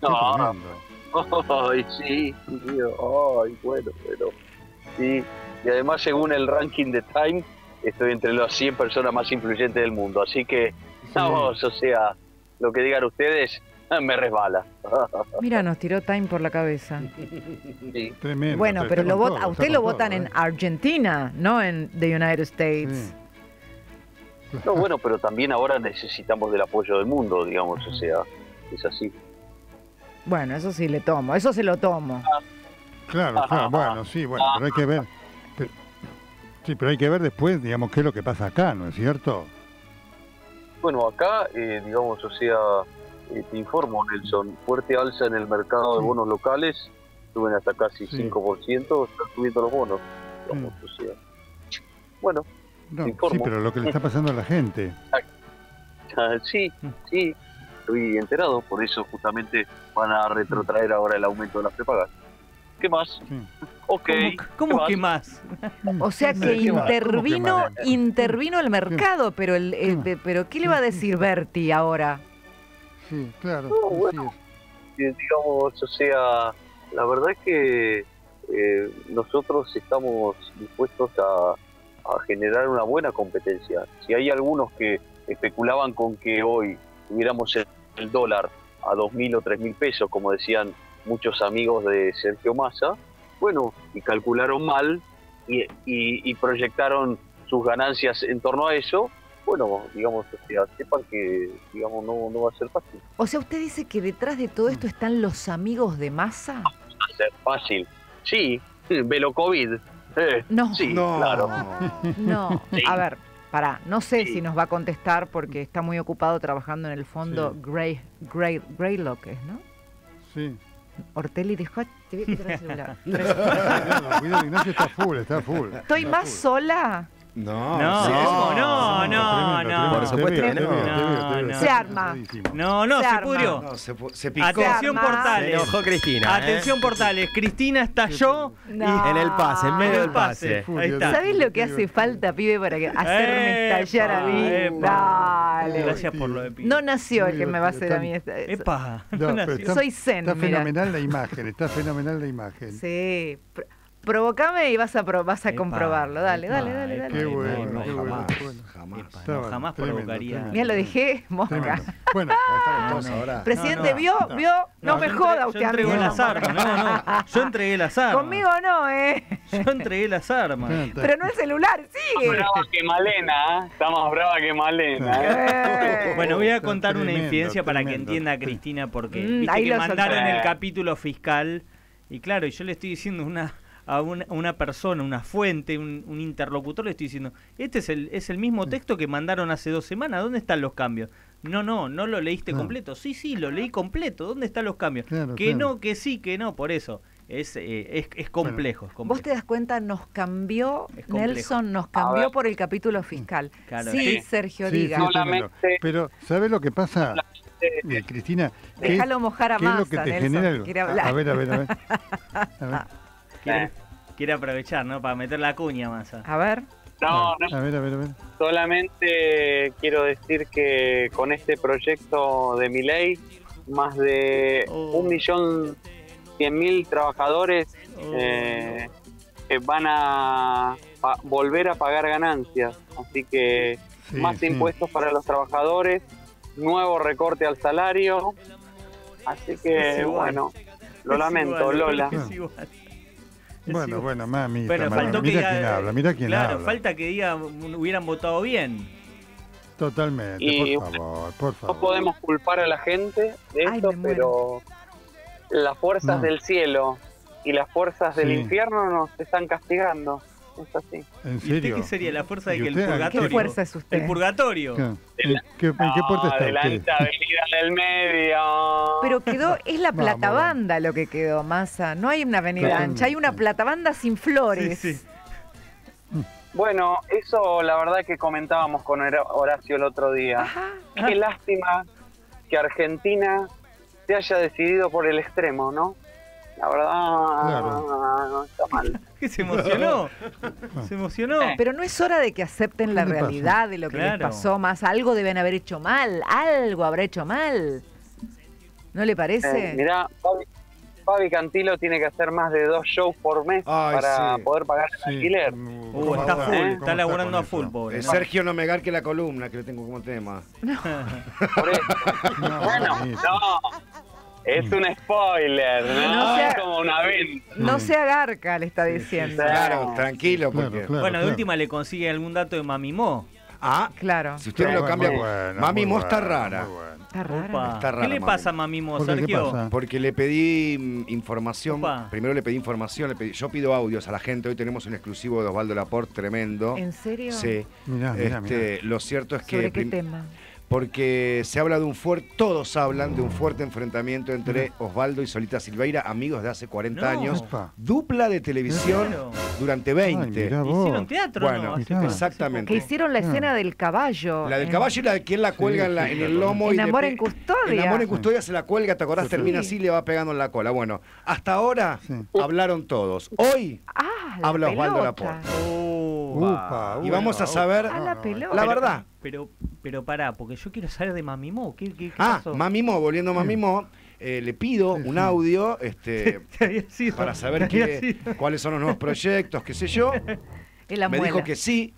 [SPEAKER 7] Ay, sí, ay, bueno, sí. Y además, según el ranking de Time, estoy entre las 100 personas más influyentes del mundo, así que, vamos, lo que digan ustedes me resbala.
[SPEAKER 1] Mira, nos tiró Time por la cabeza.
[SPEAKER 7] Sí.
[SPEAKER 4] Tremendo.
[SPEAKER 1] Bueno, pero a usted lo votan en Argentina, no en the United States.
[SPEAKER 4] Sí.
[SPEAKER 7] No, bueno, pero también ahora necesitamos del apoyo del mundo, digamos, es así.
[SPEAKER 1] Bueno, eso sí le tomo, eso se lo tomo.
[SPEAKER 4] Claro, bueno, sí, pero hay que ver. Pero hay que ver después, digamos, qué es lo que pasa acá, ¿no es cierto?
[SPEAKER 7] Bueno, acá, digamos, te informo, Nelson, fuerte alza en el mercado de bonos locales, suben hasta casi 5%, están subiendo los bonos, digamos, bueno,
[SPEAKER 4] no,
[SPEAKER 7] te informo.
[SPEAKER 4] Sí, pero lo que le está pasando a la gente.
[SPEAKER 7] Sí, estoy enterado, por eso justamente van a retrotraer ahora el aumento de las prepagas. ¿Qué más?
[SPEAKER 4] Sí.
[SPEAKER 7] Ok.
[SPEAKER 5] ¿Cómo que más?
[SPEAKER 1] O sea que intervino el mercado, pero pero ¿qué le va a decir Berti ahora?
[SPEAKER 4] Sí, claro.
[SPEAKER 7] No, bueno, digamos, la verdad es que nosotros estamos dispuestos a generar una buena competencia. Si hay algunos que especulaban con que hoy tuviéramos el dólar a 2.000 o 3.000 pesos, como decían muchos amigos de Sergio Massa, bueno, y calcularon mal y proyectaron sus ganancias en torno a eso, bueno, digamos, sepan que, digamos, no va a ser fácil.
[SPEAKER 1] O sea, usted dice que detrás de todo esto están los amigos de Massa.
[SPEAKER 7] Va a ser fácil. Sí, velo COVID.
[SPEAKER 1] No.
[SPEAKER 7] Sí,
[SPEAKER 2] No.
[SPEAKER 7] claro.
[SPEAKER 1] No,
[SPEAKER 7] Sí.
[SPEAKER 1] a ver, no sé
[SPEAKER 7] Sí.
[SPEAKER 1] si nos va a contestar porque está muy ocupado trabajando en el fondo Greylock, ¿no?
[SPEAKER 4] Sí.
[SPEAKER 1] Ortelli dijo, te voy a quitar el celular.
[SPEAKER 4] Cuidado, Ignacio está full.
[SPEAKER 1] ¿Estoy más sola?
[SPEAKER 2] No,
[SPEAKER 5] No.
[SPEAKER 3] Por supuesto que no.
[SPEAKER 1] Se arma.
[SPEAKER 5] Se pudrió.
[SPEAKER 2] No, se picó.
[SPEAKER 5] Atención,
[SPEAKER 1] arma.
[SPEAKER 3] Se
[SPEAKER 5] Portales.
[SPEAKER 3] enojó Cristina.
[SPEAKER 5] Atención, Portales. Cristina estalló
[SPEAKER 1] No.
[SPEAKER 3] En el pase, en medio
[SPEAKER 5] en
[SPEAKER 3] del
[SPEAKER 5] el pase.
[SPEAKER 3] pase.
[SPEAKER 5] Ahí está.
[SPEAKER 1] ¿Sabés lo que hace falta, pibe, para hacerme estallar a mí? Dale.
[SPEAKER 5] Gracias por lo de Pibe.
[SPEAKER 1] No nació el que me va a hacer a mí esta.
[SPEAKER 5] Epa.
[SPEAKER 4] No,
[SPEAKER 5] No
[SPEAKER 4] pero
[SPEAKER 5] nació.
[SPEAKER 1] Soy zen,
[SPEAKER 4] Está
[SPEAKER 1] mira.
[SPEAKER 4] fenomenal la imagen,
[SPEAKER 1] Sí. Provocame y vas a comprobarlo. Dale.
[SPEAKER 4] Qué bueno,
[SPEAKER 2] No,
[SPEAKER 4] qué bueno.
[SPEAKER 2] jamás.
[SPEAKER 4] Está bueno,
[SPEAKER 5] jamás
[SPEAKER 4] tremendo,
[SPEAKER 5] provocaría.
[SPEAKER 4] tremendo.
[SPEAKER 1] Mira, lo dejé mosca.
[SPEAKER 4] Tremendo. Bueno,
[SPEAKER 2] Estamos todos ahora.
[SPEAKER 1] Presidente,
[SPEAKER 5] No,
[SPEAKER 1] ¿vio? No me
[SPEAKER 5] yo
[SPEAKER 1] joda usted
[SPEAKER 5] Yo
[SPEAKER 1] a mí.
[SPEAKER 5] entregué las armas. No. Yo entregué las armas.
[SPEAKER 1] Conmigo no,
[SPEAKER 5] Yo entregué las armas.
[SPEAKER 1] Pero no el celular, sigue.
[SPEAKER 7] Brava que Malena, está más brava que Malena.
[SPEAKER 5] Bueno, voy a
[SPEAKER 4] Está
[SPEAKER 5] contar una
[SPEAKER 4] tremendo,
[SPEAKER 5] infidencia para que
[SPEAKER 4] tremendo.
[SPEAKER 5] entienda Cristina, porque
[SPEAKER 1] ahí
[SPEAKER 5] viste que
[SPEAKER 1] lo
[SPEAKER 5] mandaron
[SPEAKER 7] solté.
[SPEAKER 5] el capítulo fiscal y claro, yo le estoy diciendo a una persona, una fuente, un interlocutor, le estoy diciendo, este es el mismo texto que mandaron hace 2 semanas, ¿dónde están los cambios? No lo leíste completo. Sí, lo leí completo, ¿dónde están los cambios?
[SPEAKER 4] Claro,
[SPEAKER 5] que
[SPEAKER 4] claro.
[SPEAKER 5] no, que sí, que no, por eso. Es complejo, es complejo.
[SPEAKER 1] Vos te das cuenta, nos cambió,
[SPEAKER 5] Es complejo.
[SPEAKER 1] Nelson, nos
[SPEAKER 7] A
[SPEAKER 1] cambió
[SPEAKER 7] ver.
[SPEAKER 1] por el capítulo fiscal.
[SPEAKER 5] Claro.
[SPEAKER 1] Sí,
[SPEAKER 7] Sí.
[SPEAKER 1] Sergio,
[SPEAKER 4] sí,
[SPEAKER 1] diga.
[SPEAKER 4] sí,
[SPEAKER 7] Solamente-
[SPEAKER 4] tremendo. Pero, ¿sabes lo que pasa, Cristina? ¿Qué-
[SPEAKER 1] Déjalo mojar a
[SPEAKER 4] ¿Qué es lo
[SPEAKER 1] Massa,
[SPEAKER 4] que te
[SPEAKER 1] Nelson,
[SPEAKER 4] genera?
[SPEAKER 1] que quiere hablar.
[SPEAKER 4] A ver. A ver.
[SPEAKER 5] Quiere aprovechar, ¿no? Para meter la cuña, Massa.
[SPEAKER 1] A ver.
[SPEAKER 7] No,
[SPEAKER 4] A ver.
[SPEAKER 7] solamente quiero decir que con este proyecto de mi ley, más de 1.100.000 trabajadores van a volver a pagar ganancias. Así que
[SPEAKER 4] Sí,
[SPEAKER 7] más
[SPEAKER 4] sí.
[SPEAKER 7] impuestos para los trabajadores, nuevo recorte al salario. Así que,
[SPEAKER 5] Es igual.
[SPEAKER 7] bueno, lo lamento, Lola.
[SPEAKER 5] Es igual. Es
[SPEAKER 4] Bueno,
[SPEAKER 5] igual.
[SPEAKER 4] mamita,
[SPEAKER 5] Bueno, faltó que
[SPEAKER 4] mira
[SPEAKER 5] diga,
[SPEAKER 4] quién habla, mira quién
[SPEAKER 5] claro,
[SPEAKER 4] habla.
[SPEAKER 5] falta que diga hubieran votado bien.
[SPEAKER 4] Totalmente,
[SPEAKER 7] Y
[SPEAKER 4] por
[SPEAKER 7] no
[SPEAKER 4] favor.
[SPEAKER 7] podemos culpar a la gente de
[SPEAKER 1] Ay,
[SPEAKER 7] esto,
[SPEAKER 1] me muero.
[SPEAKER 7] pero las fuerzas
[SPEAKER 4] No.
[SPEAKER 7] del cielo y las fuerzas del
[SPEAKER 4] Sí.
[SPEAKER 7] infierno nos están castigando. Es así.
[SPEAKER 4] ¿En
[SPEAKER 5] ¿Y usted
[SPEAKER 4] serio?
[SPEAKER 5] qué sería la fuerza de
[SPEAKER 4] ¿Y
[SPEAKER 5] que el
[SPEAKER 4] usted?
[SPEAKER 5] purgatorio?
[SPEAKER 1] ¿Qué fuerza es usted?
[SPEAKER 5] El purgatorio.
[SPEAKER 4] ¿En qué puerta está
[SPEAKER 7] Adelante,
[SPEAKER 4] usted?
[SPEAKER 7] avenida del medio.
[SPEAKER 1] Pero es la
[SPEAKER 4] Vamos,
[SPEAKER 1] platabanda lo que quedó, Massa. No hay una avenida
[SPEAKER 4] Totalmente.
[SPEAKER 1] ancha, hay una platabanda sin flores.
[SPEAKER 5] Sí.
[SPEAKER 7] Bueno, eso la verdad que comentábamos con Horacio el otro día.
[SPEAKER 1] Ajá.
[SPEAKER 7] Qué lástima que Argentina se haya decidido por el extremo, ¿no? La verdad,
[SPEAKER 4] Claro.
[SPEAKER 7] no está mal.
[SPEAKER 5] ¿Qué se emocionó? Se emocionó.
[SPEAKER 1] Pero no es hora de que acepten la
[SPEAKER 4] ¿Qué le pasa?
[SPEAKER 1] realidad de lo que les
[SPEAKER 5] Claro.
[SPEAKER 1] pasó más. Algo deben haber hecho mal, algo habrá hecho mal. ¿No le parece?
[SPEAKER 7] Mirá, Fabi Cantilo tiene que hacer más de 2 shows por mes
[SPEAKER 2] Ay,
[SPEAKER 7] para
[SPEAKER 2] sí.
[SPEAKER 7] poder pagar el alquiler.
[SPEAKER 4] ¿Cómo
[SPEAKER 5] Está full,
[SPEAKER 4] ¿Cómo
[SPEAKER 5] está laburando
[SPEAKER 4] con
[SPEAKER 5] a full,
[SPEAKER 4] eso?
[SPEAKER 5] pobre. ¿no?
[SPEAKER 2] Sergio no me garque la columna, que le tengo como tema.
[SPEAKER 7] Por eso.
[SPEAKER 4] No,
[SPEAKER 7] Bueno,
[SPEAKER 4] bonito.
[SPEAKER 7] no. Es un spoiler, ¿no?
[SPEAKER 1] No
[SPEAKER 7] Es
[SPEAKER 1] sea-
[SPEAKER 7] como una venta.
[SPEAKER 1] No se agarca, le está diciendo.
[SPEAKER 2] Claro, tranquilo,
[SPEAKER 4] Claro,
[SPEAKER 2] porque...
[SPEAKER 4] claro,
[SPEAKER 5] Bueno, de
[SPEAKER 4] claro.
[SPEAKER 5] última le consigue algún dato de Mamimó.
[SPEAKER 2] Ah,
[SPEAKER 1] Claro.
[SPEAKER 2] si usted me lo
[SPEAKER 4] Muy
[SPEAKER 2] cambia...
[SPEAKER 4] bueno,
[SPEAKER 2] Mami
[SPEAKER 4] muy
[SPEAKER 2] Mo está
[SPEAKER 4] bueno,
[SPEAKER 2] rara.
[SPEAKER 4] muy bueno.
[SPEAKER 1] Está raro.
[SPEAKER 5] Opa.
[SPEAKER 2] Está rara,
[SPEAKER 5] ¿Qué le
[SPEAKER 2] Mami.
[SPEAKER 5] pasa a Mamimó,
[SPEAKER 4] ¿Por qué? ¿Qué
[SPEAKER 5] Sergio?
[SPEAKER 4] pasa?
[SPEAKER 2] Porque le pedí información,
[SPEAKER 5] Opa.
[SPEAKER 2] primero le pedí información, yo pido audios a la gente, hoy tenemos un exclusivo de Osvaldo Laporte tremendo.
[SPEAKER 1] ¿En serio?
[SPEAKER 2] Sí.
[SPEAKER 4] Mirá, mirá, mirá.
[SPEAKER 2] Lo cierto es que...
[SPEAKER 1] ¿Sobre qué tema?
[SPEAKER 2] Porque se habla de todos hablan de un fuerte enfrentamiento entre Osvaldo y Solita Silveira, amigos de hace 40
[SPEAKER 5] No.
[SPEAKER 2] años,
[SPEAKER 4] Opa.
[SPEAKER 2] dupla de televisión
[SPEAKER 5] Claro.
[SPEAKER 2] durante
[SPEAKER 4] Ay,
[SPEAKER 2] 20.
[SPEAKER 4] mirá vos.
[SPEAKER 5] Hicieron teatro,
[SPEAKER 2] Bueno,
[SPEAKER 5] ¿no? Hace
[SPEAKER 4] mirá.
[SPEAKER 5] poco.
[SPEAKER 2] Exactamente.
[SPEAKER 1] Que hicieron la escena del caballo.
[SPEAKER 2] La del
[SPEAKER 1] en-
[SPEAKER 2] caballo y la de quien la cuelga
[SPEAKER 4] Sí,
[SPEAKER 2] en,
[SPEAKER 4] sí,
[SPEAKER 2] en
[SPEAKER 4] la
[SPEAKER 2] el lomo.
[SPEAKER 1] En
[SPEAKER 2] y le
[SPEAKER 1] Amor
[SPEAKER 2] pe-
[SPEAKER 1] en Custodia.
[SPEAKER 2] En Amor en Custodia se la cuelga, ¿te acordás?
[SPEAKER 4] Sí.
[SPEAKER 2] Termina así y le va pegando en la cola. Bueno, hasta ahora
[SPEAKER 4] Sí.
[SPEAKER 2] hablaron todos. Hoy
[SPEAKER 1] Ah, la
[SPEAKER 2] habla Osvaldo
[SPEAKER 1] pelota.
[SPEAKER 2] Laporte.
[SPEAKER 4] Upa,
[SPEAKER 2] Y vamos a saber
[SPEAKER 1] A la pelota.
[SPEAKER 2] la verdad.
[SPEAKER 5] Pero pará, porque yo quiero saber de Mamimó. ¿Qué
[SPEAKER 2] Ah,
[SPEAKER 5] pasó?
[SPEAKER 2] Mami Mo, volviendo a Mami Mo, le pido un audio
[SPEAKER 5] Te había sido.
[SPEAKER 2] para saber
[SPEAKER 5] Te había sido.
[SPEAKER 2] cuáles son los nuevos proyectos, qué sé yo.
[SPEAKER 1] Es la
[SPEAKER 2] Me
[SPEAKER 1] muela.
[SPEAKER 2] dijo que sí,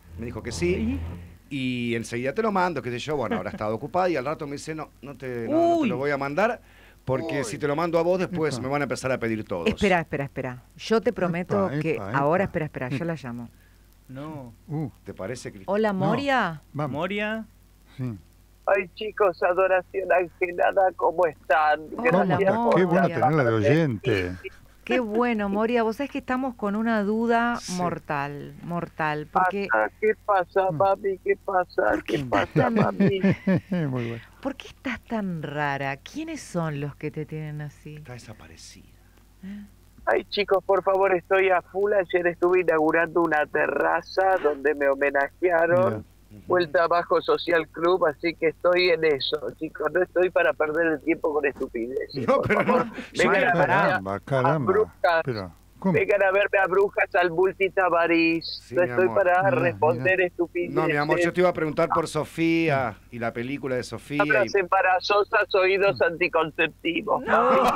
[SPEAKER 2] y enseguida te lo mando, qué sé yo. Bueno, ahora estaba ocupada y al rato me dice, no te
[SPEAKER 5] Uy.
[SPEAKER 2] lo voy a mandar, porque si te lo mando a vos después
[SPEAKER 4] Epa.
[SPEAKER 2] me van a empezar a pedir todos.
[SPEAKER 1] Espera. Yo te prometo
[SPEAKER 4] Epa,
[SPEAKER 1] que
[SPEAKER 4] epa,
[SPEAKER 1] ahora,
[SPEAKER 4] epa.
[SPEAKER 1] espera, yo la llamo.
[SPEAKER 5] No.
[SPEAKER 2] ¿Te parece, Cristina?
[SPEAKER 1] Hola, Moria.
[SPEAKER 4] Vamos.
[SPEAKER 5] Moria.
[SPEAKER 4] Sí.
[SPEAKER 7] Ay, chicos, adoración angelada, ¿cómo están?
[SPEAKER 1] Hola,
[SPEAKER 7] Gracias
[SPEAKER 1] Moria.
[SPEAKER 7] por
[SPEAKER 4] Qué bueno
[SPEAKER 1] Moria.
[SPEAKER 4] tenerla de oyente.
[SPEAKER 1] Qué bueno, Moria. Vos sabés que estamos con una duda
[SPEAKER 2] Sí.
[SPEAKER 1] mortal. Porque,
[SPEAKER 7] ¿Qué pasa, mami? ¿Qué pasa?
[SPEAKER 1] ¿Por qué
[SPEAKER 7] ¿Qué
[SPEAKER 1] estás
[SPEAKER 7] pasa,
[SPEAKER 1] tan-
[SPEAKER 7] mami?
[SPEAKER 4] Muy bueno.
[SPEAKER 1] ¿por qué estás tan rara? ¿Quiénes son los que te tienen así?
[SPEAKER 2] Está desaparecida.
[SPEAKER 7] Ay, chicos, por favor, estoy a full. Ayer estuve inaugurando una terraza donde me homenajearon. Vuelta abajo Social Club, así que estoy en eso, chicos. No estoy para perder el tiempo con estupideces.
[SPEAKER 2] No,
[SPEAKER 7] Por
[SPEAKER 2] pero
[SPEAKER 7] favor,
[SPEAKER 2] no.
[SPEAKER 7] vengan a verme
[SPEAKER 4] Caramba,
[SPEAKER 7] a
[SPEAKER 4] caramba.
[SPEAKER 7] Brujas.
[SPEAKER 4] Pero, ¿cómo?
[SPEAKER 7] Vengan a verme a Brujas al Multitabarís.
[SPEAKER 2] Sí,
[SPEAKER 7] no
[SPEAKER 2] mi
[SPEAKER 7] estoy
[SPEAKER 2] amor.
[SPEAKER 7] para
[SPEAKER 4] Mira,
[SPEAKER 7] responder estupideces.
[SPEAKER 2] No, mi amor, yo te iba a preguntar por Sofía y la película de Sofía.
[SPEAKER 7] Palabras embarazosas, oídos anticonceptivos.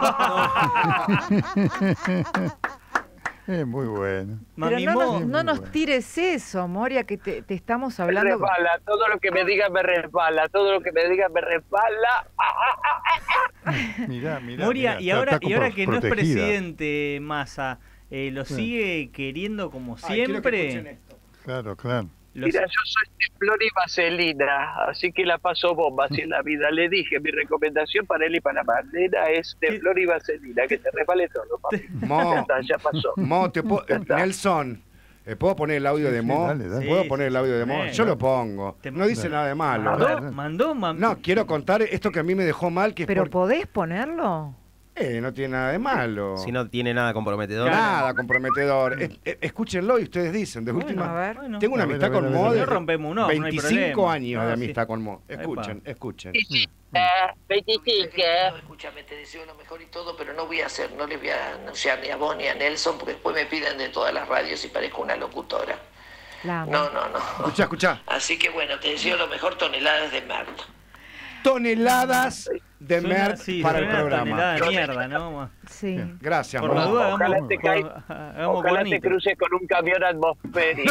[SPEAKER 4] Muy bueno.
[SPEAKER 1] Pero
[SPEAKER 5] Mamimó.
[SPEAKER 1] no nos
[SPEAKER 4] bueno.
[SPEAKER 1] tires eso, Moria, que te estamos
[SPEAKER 7] Me
[SPEAKER 1] hablando.
[SPEAKER 7] resbala, todo lo que me digan me resbala, todo lo que me digan me resbala.
[SPEAKER 4] Mirá, mirá.
[SPEAKER 5] Moria,
[SPEAKER 4] mirá,
[SPEAKER 5] y
[SPEAKER 4] está
[SPEAKER 5] ahora que no es
[SPEAKER 4] protegida.
[SPEAKER 5] presidente Massa, ¿lo sigue queriendo como
[SPEAKER 2] Ay, quiero que escuchen
[SPEAKER 5] siempre?
[SPEAKER 2] esto.
[SPEAKER 4] Claro, claro.
[SPEAKER 7] Mira, yo soy teflón y vaselina, así que la paso bomba así en la vida. Le dije, mi recomendación para él y para Marlena es teflón y vaselina, que te resbale todo, papi.
[SPEAKER 2] Mo,
[SPEAKER 7] Ya está, ya pasó.
[SPEAKER 2] Mo,
[SPEAKER 7] Ya está.
[SPEAKER 2] Nelson, ¿puedo poner el audio de
[SPEAKER 4] Sí,
[SPEAKER 2] Mo?
[SPEAKER 4] dale, dale.
[SPEAKER 2] ¿Puedo
[SPEAKER 5] Sí,
[SPEAKER 2] poner el audio de Mo?
[SPEAKER 5] sí,
[SPEAKER 2] Yo
[SPEAKER 5] no.
[SPEAKER 2] lo pongo.
[SPEAKER 5] Te-
[SPEAKER 2] No dice nada de malo.
[SPEAKER 4] Dale.
[SPEAKER 5] Mandó.
[SPEAKER 2] No, quiero contar esto que a mí me dejó mal, que es
[SPEAKER 1] ¿Pero
[SPEAKER 2] porque
[SPEAKER 1] podés ponerlo?
[SPEAKER 2] no tiene nada de malo.
[SPEAKER 3] Si no tiene nada comprometedor.
[SPEAKER 2] Nada comprometedor. Escúchenlo y ustedes dicen, de
[SPEAKER 1] Bueno,
[SPEAKER 2] última.
[SPEAKER 1] a ver.
[SPEAKER 5] Bueno.
[SPEAKER 2] Tengo una
[SPEAKER 4] A ver,
[SPEAKER 2] amistad
[SPEAKER 4] a ver,
[SPEAKER 2] con
[SPEAKER 4] a ver,
[SPEAKER 2] Mo
[SPEAKER 4] a ver.
[SPEAKER 2] de
[SPEAKER 5] No rompemos un ojo, no hay
[SPEAKER 2] 25
[SPEAKER 5] problema.
[SPEAKER 2] años de
[SPEAKER 5] Ah,
[SPEAKER 2] amistad
[SPEAKER 5] sí.
[SPEAKER 2] con Mo. Escuchen, escuchen.
[SPEAKER 7] 25.
[SPEAKER 8] Escúchame, te deseo lo mejor y todo, pero no les voy a anunciar ni a vos ni a Nelson, porque después me piden de todas las radios y parezco una locutora.
[SPEAKER 1] La amo.
[SPEAKER 8] No.
[SPEAKER 2] Escuchá, escuchá.
[SPEAKER 8] Así que bueno, te deseo lo mejor, toneladas de merda.
[SPEAKER 2] Toneladas de
[SPEAKER 5] Suena-
[SPEAKER 2] Mert
[SPEAKER 5] sí,
[SPEAKER 2] para el
[SPEAKER 5] suena
[SPEAKER 2] programa.
[SPEAKER 5] tonelada de mierda, ¿no?
[SPEAKER 1] Sí.
[SPEAKER 2] Gracias,
[SPEAKER 5] Por la
[SPEAKER 2] Mo.
[SPEAKER 5] duda,
[SPEAKER 7] Ojalá
[SPEAKER 5] hagamos,
[SPEAKER 7] te caiga-
[SPEAKER 5] hagamos
[SPEAKER 7] Ojalá te
[SPEAKER 5] cuernito.
[SPEAKER 7] cruces con un camión atmosférico.